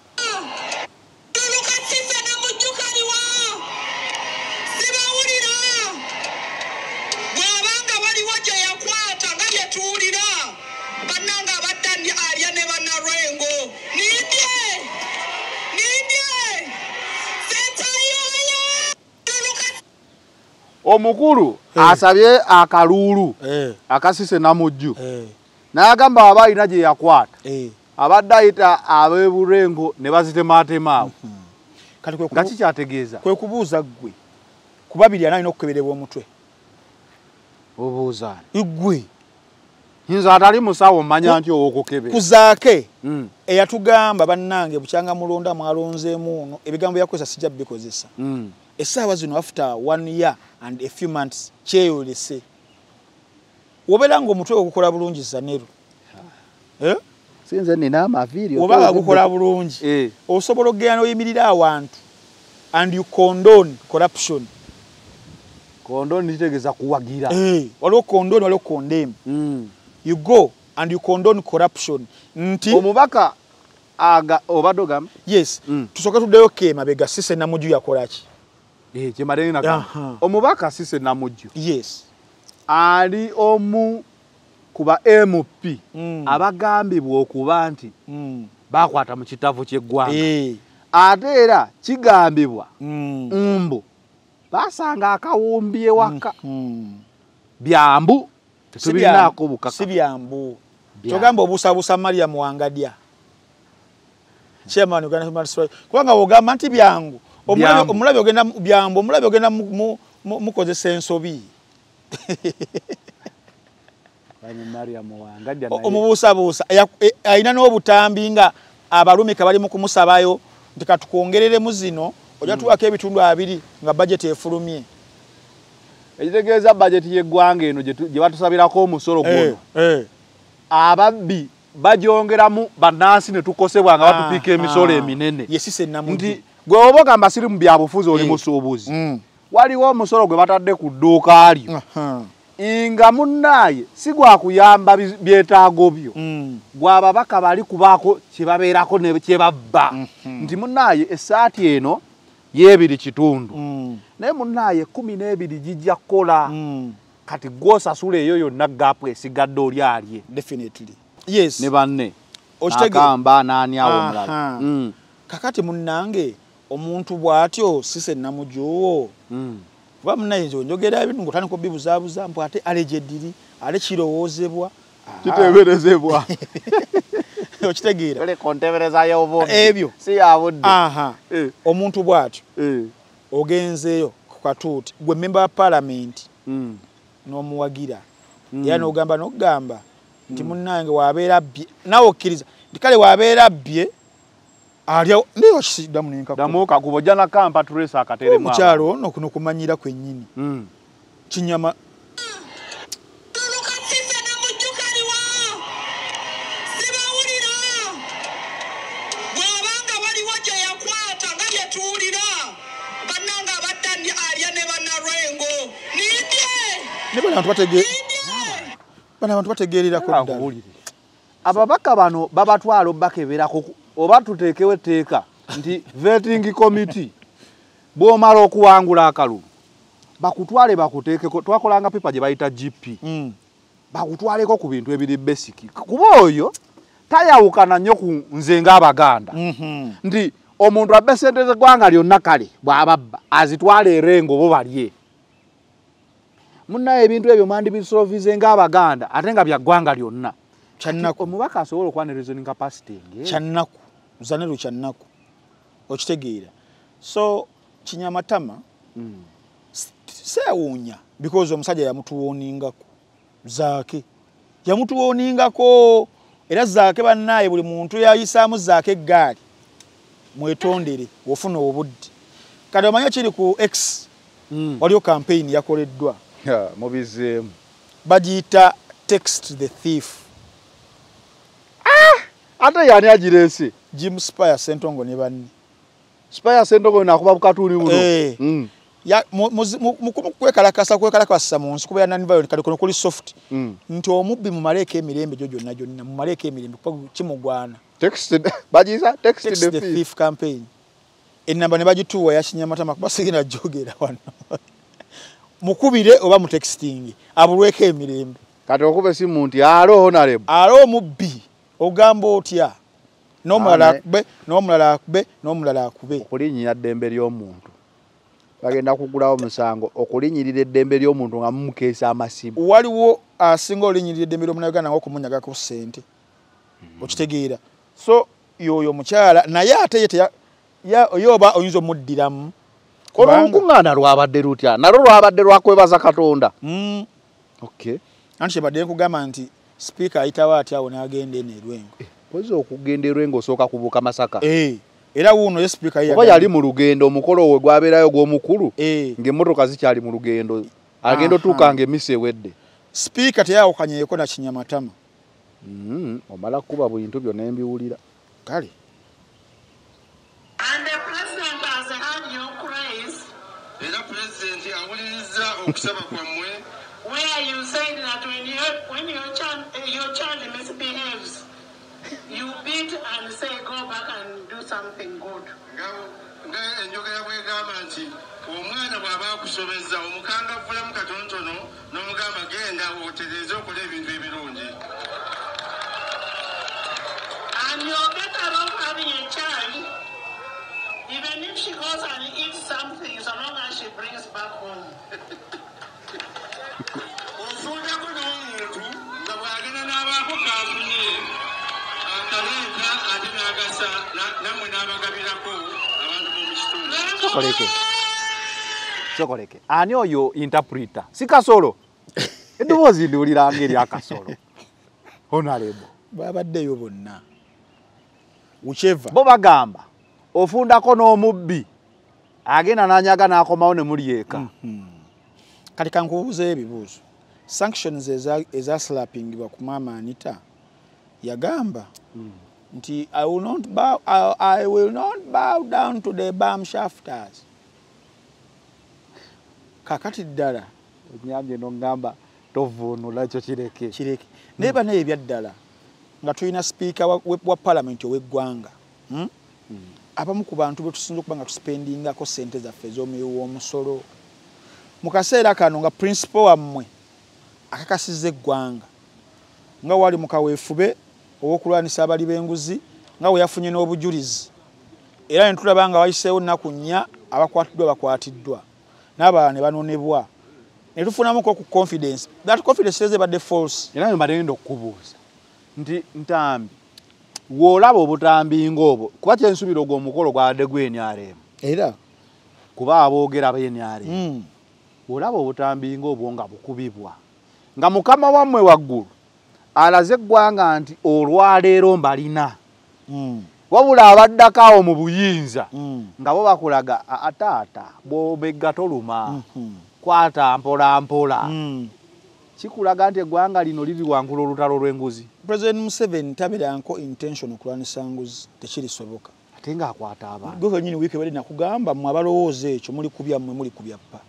Omukulu hey. asabye akaluulu hey. akasise namujju hey. n'agamba aba alina gye yakwata hey. abadde ayita ab'eburengo ne bazitematema mm -hmm. kati kwe kubu... kikyategeeza kwe kubuuza ggwe ku babiri alina okukeberebwa omutwe obuuza ggwe nze atali musawo mmanya nti owokukebera ku Zaake mm. eyatugamba bannange bukyanga mulonda mwalonzeemu ono ebigambo yakozesa sijja bikozesa mm. essaawa zino after one year and a few months kyeyolese wobeera ng'omutwe ogukola bulungi Zaneru eh? sinze nina amaviiri oba gukola bulungi eh. osobola okugenda n'oyimirira awantu and you condone corruption. Condone kitegeeza kuwagira eh, waliwo condone waliwo condemn mm. you go and you condone corruption nti omubaka aga obadogam yes mm. tusoka tuddeyo kemabega Sise Namujju yakolaki eh kyemadeni na omubaka Sise Namujju yes ali omu kuba M P mm. abagambibwa okuba nti mm. bakwata mu kitavu ky'eggwanga eh ate era kigambibwa mm. mbu basanga akawumbye waka mm. byambu tubinaako bukaka sibyambu togamba obusabusa Mariam Wangadya chairman Uganda Human Rights kubanga ogamba nti byangu omulabe ogenda byambu omulabe ogenda mukozesa ensobi Mariam Wangadya omubuusabuusa alina n'obutambi nga abalumika bali mu kumusabayo nti katukwongereremu zino ojja tuwako ebitundu abiri nga budget efulumye. Ekitegeeza budget y'eggwanga eno gye batusabirako omusolo guno ababbi bagyongeramu bannansi ne tukosebwa nga batupiika emisolo eminene nti gwe oba ogamba siri mu byabufuzi oli musuubuzi waliwo omusolo gwe batadde ku dduuka lyo nga munnaaye si gwakuyamba byetaago byo gw'ababaka bali kubaako kye babeerako ne kye babba nti munnaaye essaati eno y'ebiri kitundu naye munnaaye kumi n'ebiri gijja kukola kati gw'osasula eyo yonna gaapu esigadde oli alye definitely yes ne banne akamba n'ani awo omulala kakati munnange omuntu bw'atyo sise namujuwo kuba munnaye njogera ebintu ng'otandika obbibuzaabuza mpu ate allegedly ale kirowoozebwa kiteeberezebwa okitegeera ole kontebereza y'obundi ebyo si yabudde aha omuntu bw'atyo ogenzeeyo ku katuuti gwe member wa parliament n'omuwagira era n'ogamba n'okugamba nti munnange waabeera bbye nawe okkiriza nti kale waabeera bbye alya ndiyo kisiddamu nenkakuba damu kakuba ojja na kampa tulesa akateremu omukyalo ono kuno kumanyira kwennyini kinyama bana abantu bategeererako ddala ababaka bano babatwala obbakeberako oba tuteekewo etteeka nti vetting committee bw'omala okuwangula akalulu bakutwale bakuteekeko twakolanga pipa gye bayita G P bakutwaleko ku bintu ebiri basic kuba oyo tayawukana nnyo ku nze ng'Abaganda nti omuntu abbe ssente z'eggwanga lyonna kale bw'ababba azitwala erengo bo balye munnaye ebintu ebyo mandibisolvize ng'Abaganda ate nga bya ggwanga lyonna kyannaku omubaka asobola okuba ne reasoning capacity nge kyannaku zanero kyannaku okitegeera so Kinyamatama mm. sewuunya because omusajja yamutuwoningako zaake yamutuwoningako era zaake bannaye buli muntu yayisaamu zaake eggaali mwetondere ofuna obudde kati omanya kiri ku X mm. waliyo campaign yakoleddwa yeah, mubizeemu bagiyita text the thief ate yani agirese Jim Spire Sentongo ne banni Spire Sentongo nakuba bukatuni buno eh mm. ya mukwekalakasa kwekalakasa mu nsi kuba nani bayo kali kono kuli soft mm. nti omubbi mu maleke emirembe jojo na jonna mu maleke emirembe kwa kimugwana text bagisa text, text the, the thief. thief campaign enamba ne bagituwa ya Kinyamatama kubasigina jogera wano mukubire oba mu texting abulweke emirembe kati okube si muntu alo honorable alo mubbi ogamba otya n'omulala akube n'omulala akube n'omulala akube okulinnyira ddembe ly'omuntu bagenda kugulawo musango okulinnyirira eddembe ly'omuntu nga mumukeesa amasimu waliwo asinga olinyirira eddembe ly'omunnayuganda ng'okumunyagako ssente okitegeera so yoyo mukyala naye ate ye oba oyinza omuddiramu olukuŋŋaana lwabadde lutya nalwo lwabadde lwakwebaza Katonda okay anti kyebadde nkugamba nti Speaker ayitawo ati awo n'agenda eno erwengo pozi okugenda erwengo osooka kubuuka Masaka eh era wuno ye Speaker oba yali mu lugendo omukolo we gwabeerayo gw'omukulu eh ng'emmotoka zikyali mu lugendo agenda otuuka ng'emmisa ewedde Speaker teyawukanyeeko na Kinyamatama mm omala kuba bintu byonna embiwulira kale and the president has had your praise era president awuliriza okusaba kwammwe where you said that when you when your child uh, your child misbehaves you beat and say go back and do something good nga enjogera bwegamba nti omwana bw'aba akusobezza omukangavvulamu katonotono n'omugamba genda otereeze okola ebintu ebirungi and you're better off having a child even if she goes and eats something so long as she brings back home osuulyako n'omuntu bagasa namwe n'abagabirako abantu b'omu kitundu. Sokoleke. Sokoleke. Ani oyo interpreter? Si Kasolo. Eddoboozi ndiwulira ngeri akasolo. Honorable. Babaddeyo bonna. Whichever. Bo bagamba ofundako n'omubbi agenda n'anyaga n'akomawo ne muli eka. Mm-hmm. Kati kankubuuza ebibuuzo. Sanctions eza, eza slappingibwa ku Maama Anita yagamba mm. nti I will not bow I, I will not bow down to the bum shafters. Kakati ddala onyambye n'ongamba tovuunula ekyo kireke. Kireke. Naye bano ebya ddala nga tulina speaker wa, wa parliament ow'eggwanga. Hmm? Mm. Abamu ku bantu be tusinza okuba nga tuspendingako ssente zaffe ez'omuyo w'omusolo. Mu kaseera kano nga principal wammwe akakasizza eggwanga nga wali mu kaweefube ow'okulwanisa abali b'enguzi nga we yafunye n'obujulizi era ne tulaba nga wayiseewo nnaku nnya abakwatiddwa bakwatiddwa n'abalala ne banonebwa ne tufunamuko ku confidence. That confidence is ebadde false. Era mwe mbalenda okukubuuza nti ntambi w'olaba obutambi ng'obwo kuba kyensuubira ogwo omukolo gwadde gwe N R M era kuba aboogera ba N R M mm. W'olaba obutambi ng'obwo nga bukubibwa nga mukama wammwe waggulu alaze eggwanga nti olwaleero mbalina mm. wabula abaddako awo mu buyinza mm. nga bo bakulaga ataata bw'omegga toluma mm -hmm. kwata mpola mpola mm. kikulaga nti eggwanga lino liri wangula olutalo lw'enguzi. President Museveni tabeeranko intention okulwanisa nguzi tekirisoboka ate ng'akwata abantu. Gwe kennyini wiiki ebadde nakugamba mmwe abalowooza ekyo muli kubya mmwe muli kubyappa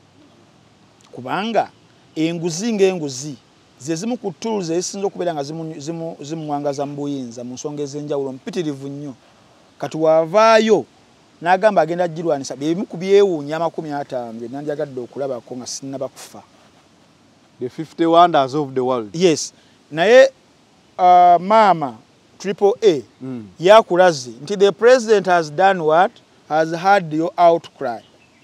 kubanga enguzi ng'enguzi ze zimu ku tools ezisinza okubeera nga zimuwangaza mu buyinza mu nsonga ez'enjawulo mpitirivu nnyo. Kati wavaayo n'agamba agenda girwanisa byebimu ku byewuunya amakumi ataano bye nandyagadde okulabako nga sinnaba kufa. The fifty wonders of the world. Yes. Naye uh, Maama Triple A mm. yakulaze nti the president has done what? Has had your outcry.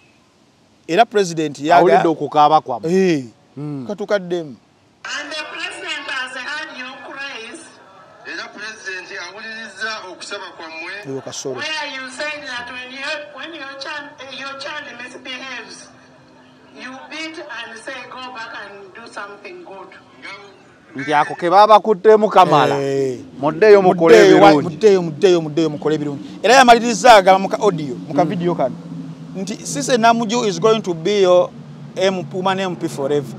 Era president yaga awulidde okukaaba kwabwe. Eh. Mm. Katukaddemu. And the president has had your cries. Era president awuliriza okusaba kwammwe. Eyo Kasolo. Where you said that when you when your child uh, your child misbehaves, you beat and say go back and do something good. Nti ako ke babakuttemu kamala muddeyo mukole ebirungi muddeyo muddeyo muddeyo mukole ebirungi. Era yamaliriza agamba muka audio muka mm. video kano nti Sise Namuju is going to be your M P M P forever.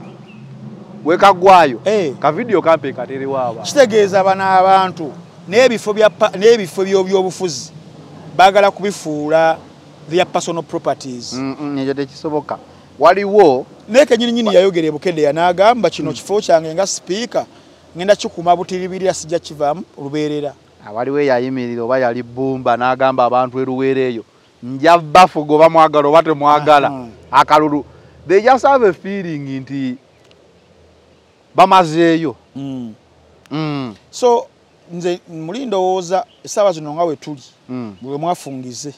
Wekagwayo hey. Ka video kampe kateri waaba kitegeeza bana abantu n'ebifo bya n'ebifo by'obufuzi bagala kubifuula their personal properties. mm -mm, ekyo tekisoboka. Waliwo neke nyini nyini yayogera ebukende yanagamba kino kifo kyange nga speaker ngenda kikuma butiribirira sijja kivamu lubeerera. Waliwo yayimirira oba yali bbumba n'agamba abantu eruweere eyo nja bafugo bamwagala oba temwagala. uh -huh. Akalulu they just have a feeling nti bamazeeyo. mm. mm. So nze muli ndowooza essaawa zino nga we tuli mm. bwe mwafungize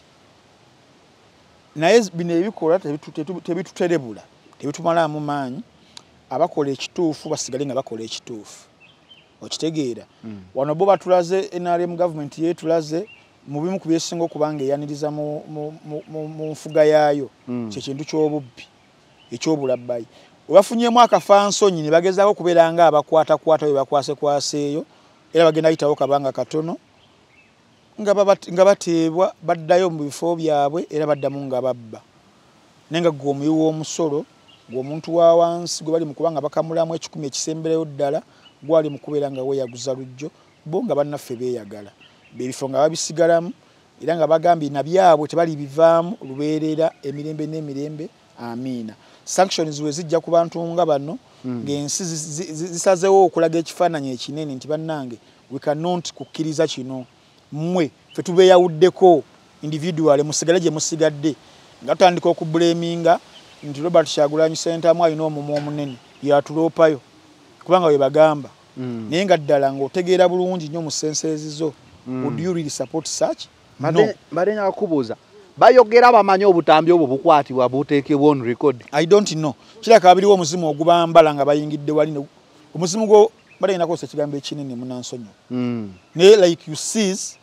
naye bino ebikola tebituterebula tebitumalamu maanyi abakola ekituufu basigale nga bakola ekituufu okitegeera. mm. Wano bo batulaze N R M government yetulaze mu bimu ku byesinga okubanga eyaniriza mu, mu, mu, mu, mu nfuga yaayo mm. kyekintu ky'obubbi ekyobulabbayi webafunyemu akafansonyi ne bagezaako okubeera nga abakwatakwata we bakwase-kwaseeyo era bagenda yitawo kabanga katono nga bateebwa baddayo mu bifo byabwe era baddamu nga babba. Naye nga gwe omuyi w'omusolo gw'omuntu wa wansi gwe bali mu kubanga bakamulamu ekikumi ekisembereyo ddala gwali mu kubeera nga weeyaguza lujjo bo nga bannaffe beeyagala bebifo nga babisigalamu era nga bagambye na byabwe tebali bivaamu lubeerera emirembe n'emirembe. Amiina. Sanctions we zijja ku bantu nga bano mm. ng'ensi zisazeewo okulaga ekifaananyi ekinene nti bannange we cannot kukkiriza kino mmwe ffe tubeeyawuddeko individual musigale gye musigadde nga tutandika okubulaminga nti Robert Kyagulanyi Ssentamu alina omumwa omunene yatuloopayo kubanga we bagamba. mm. Naye nga ddala ng'otegeera bulungi nnyo mu senses zo. mm. Would you really support such? No. Mbadde nyakubuuza bayogera bamanyi obutambi obwo bukwatibwa buteekebwa on record. I don't know. Kiraka abiriwo omuzimu ogubambala nga bayingidde wali omuzimu gwo bali nakosa ekigambo ekinene munansonyo. mm. Ne like you sees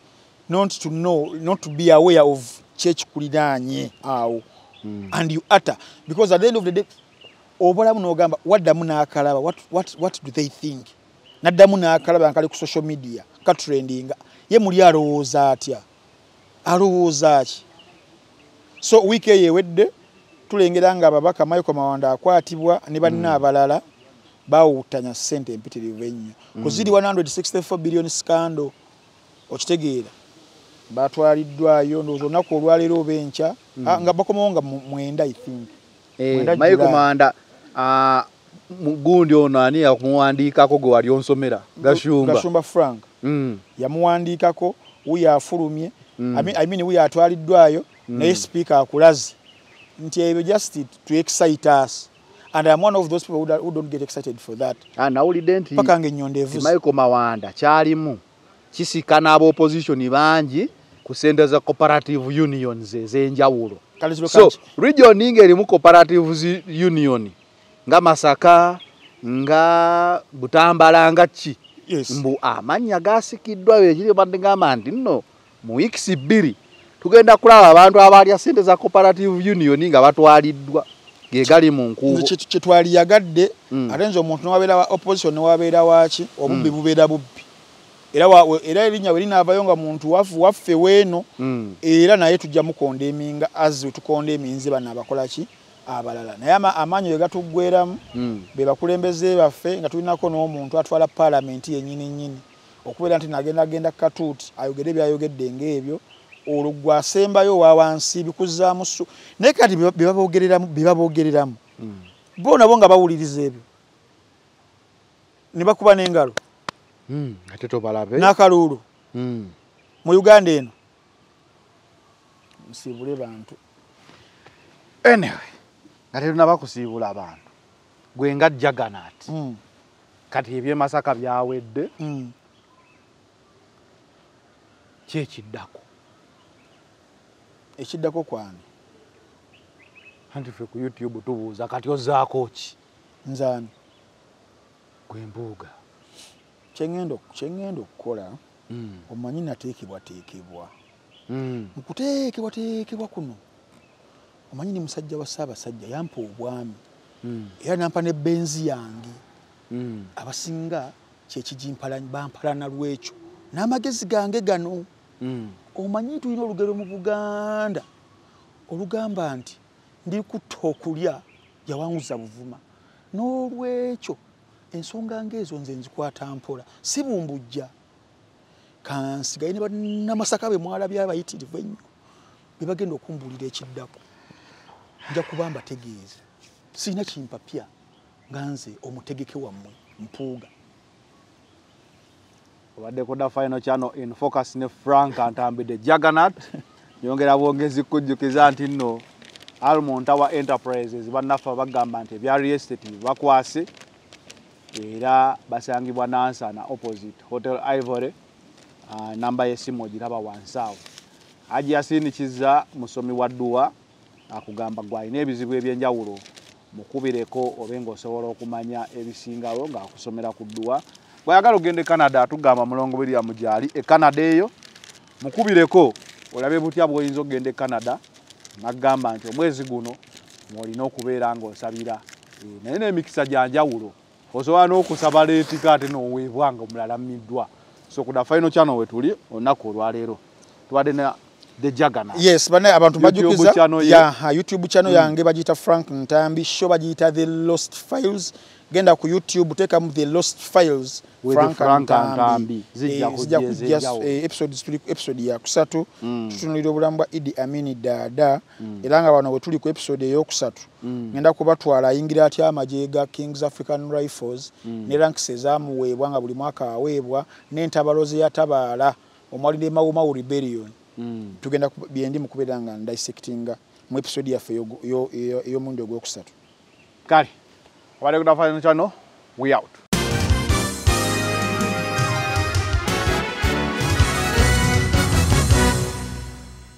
not to know, not to be aware of church kulidanye awo. Mm. And you utter, because at the end of the day, obalamu n'ogamba waddamu n'akalaba, what what what do they think? Naddamu n'akalaba nkali ku social media ka trending. Ye muli alowooza atya? Alowooza ki? So week eyewedde tulengera nga ababaka Michael Mawanda akwatibwa ne banna abalala bawutanya ssente empitirivu ennyo. Kuzidi one hundred sixty-four billion scandal okitegeera. Batwaliddwayo ndowooza olunaku olwaleero oba enkya nga bakomawo nga mwenda I think. Michael Mawanda gundi ono ani yakumuwandiikako gwe wali onsomera Gashumba Gashumba Frank mm. yamuwandiikako wuyo afulumye mm. I mean, I mean wuyo atwaliddwayo mm. naye speaker akulazi nti ebyo just to excite us, and I'm one of those people who don't, who don't get excited for that. Ah, nawulidde nti paka ngenyonde evuze Michael Mawanda kyalimu kisikana abo opposition bangi ku sente za cooperative unions ez'enjawulo. So region ninge erimu cooperative union nga Masaka nga Butambala nga ki yes. Mbu amanya gasikiddwa ekiri bande ngamba nti nno mu weeks bbiri tugenda kulaba abantu abalya sente za cooperative union nga batwaliddwa gegali mu nkubo kye twali yagadde mm. atenzo omuntu n'wabeera opposition n'wabeera waki obubbi mm. bubeera bubbi era wa, era erinya we linavayo nga muntu wafu waffe weeno mm. era naye tujja mukonda eminga azi tukonda eminzi bana abakola ki abalala naye amaanyi we gatuggweramu mm. be bakulembeze baffe nga tulinako n'omuntu atwala parliament yennyini nnyini okubeera nti nagenda agenda katuuti ayogedde byayogedde ng'ebyo olugwa asembayo wa wansi bikuzaamu su naye kati bibaboogereramu bibaboogereramu mm. bo nabo nga bawuliriza ebyo ne bakuba n'engalo mm. ate tobalabe n'akaluulu mm. mu Uganda eno musiibule bantu anyway ate tunaba kusiibula abantu gwe nga Juggernaut mm. kati ebye Masaka byawedde mm. kyekiddako ekiddako kwani anti fe ku YouTube tubuuza kati ozaako ki nzani gwe Mbuuga kyengendo kyengendo okukola mm. omanyi nateekebwa teekebwa mm. mukuteekebwa teekebwa kuno omanyi ni musajja wa Ssaabasajja yampa obwami mm. era nampa ne benzi yange mm. abasinga kyekijimpalanya bampalana lwekyo n'amagezi gange gano mm. omanyi tulina olugero mu Buganda olugamba nti ndi kutta okulya yawanguza Buvuma n'olwekyo ensonga ng'ezo nze nzikwata mpola si bumbujja kansigaye ne bannamasaka be mwalabya abayitirivu ennyo be bagenda okumbulira ekiddako nja kuba mbategeeza sirina kimpapya nga nze omutegeke wammwe Mpuuga. Obadde koda final channel in focus ne Frank Antambide Juggernaut yongera bwongezi kujjukiza nti nno Almond Tower Enterprises bannafa bagamba nti bya real estate bakwase era basangibwa Nansana opposite Hotel Ivory uh, namba yesimu ogiraba wansawo aji yasinikiza musomi wa dduwa akugamba gwalina ebizibu ebyenjawulo mukubireko obenga osobola okumanya ebisingawo nga akusomera ku dduwa bwayagala ogende Canada atugamba mulongo biri amujali e Canada eyo mukubireko olabe butya bwoyinza ogende Canada nagamba nti omwezi guno mwolina okubeera nga osabira e, naye n'emikisa gyanjawulo osobola n'okusaba leetika ate n'oweebwa nga omulala middwa so kuda final channel wetuli olunaku olwaleero tubadde na The Juggernaut. Yes, bana abantu bajukiza ya ha YouTube channel mm. yange bagita Frank Ntambi, show bagita The Lost Files. Genda ku YouTube teka mu The Lost Files with Frank, Frank Ntambi. Zijja kujja eh, episode episode ya kusatu mm. tutunulira obulamu bwa Idi Amini Dada mm. era nga bano wetuli ku episode eyokusatu mm. ngenda kubatwala ayingira atya amajega Kings African Rifles mm. ne ranks ezamuweebwa nga buli mwaka aweebwa n'entabalozi yatabaala omwalide Mau Rebellion. Mm. Tugenda byendi mukubera nga dissectinga mu episode yaffe yo yo yo mundo gwokusatu kale wale kuda final channel we out.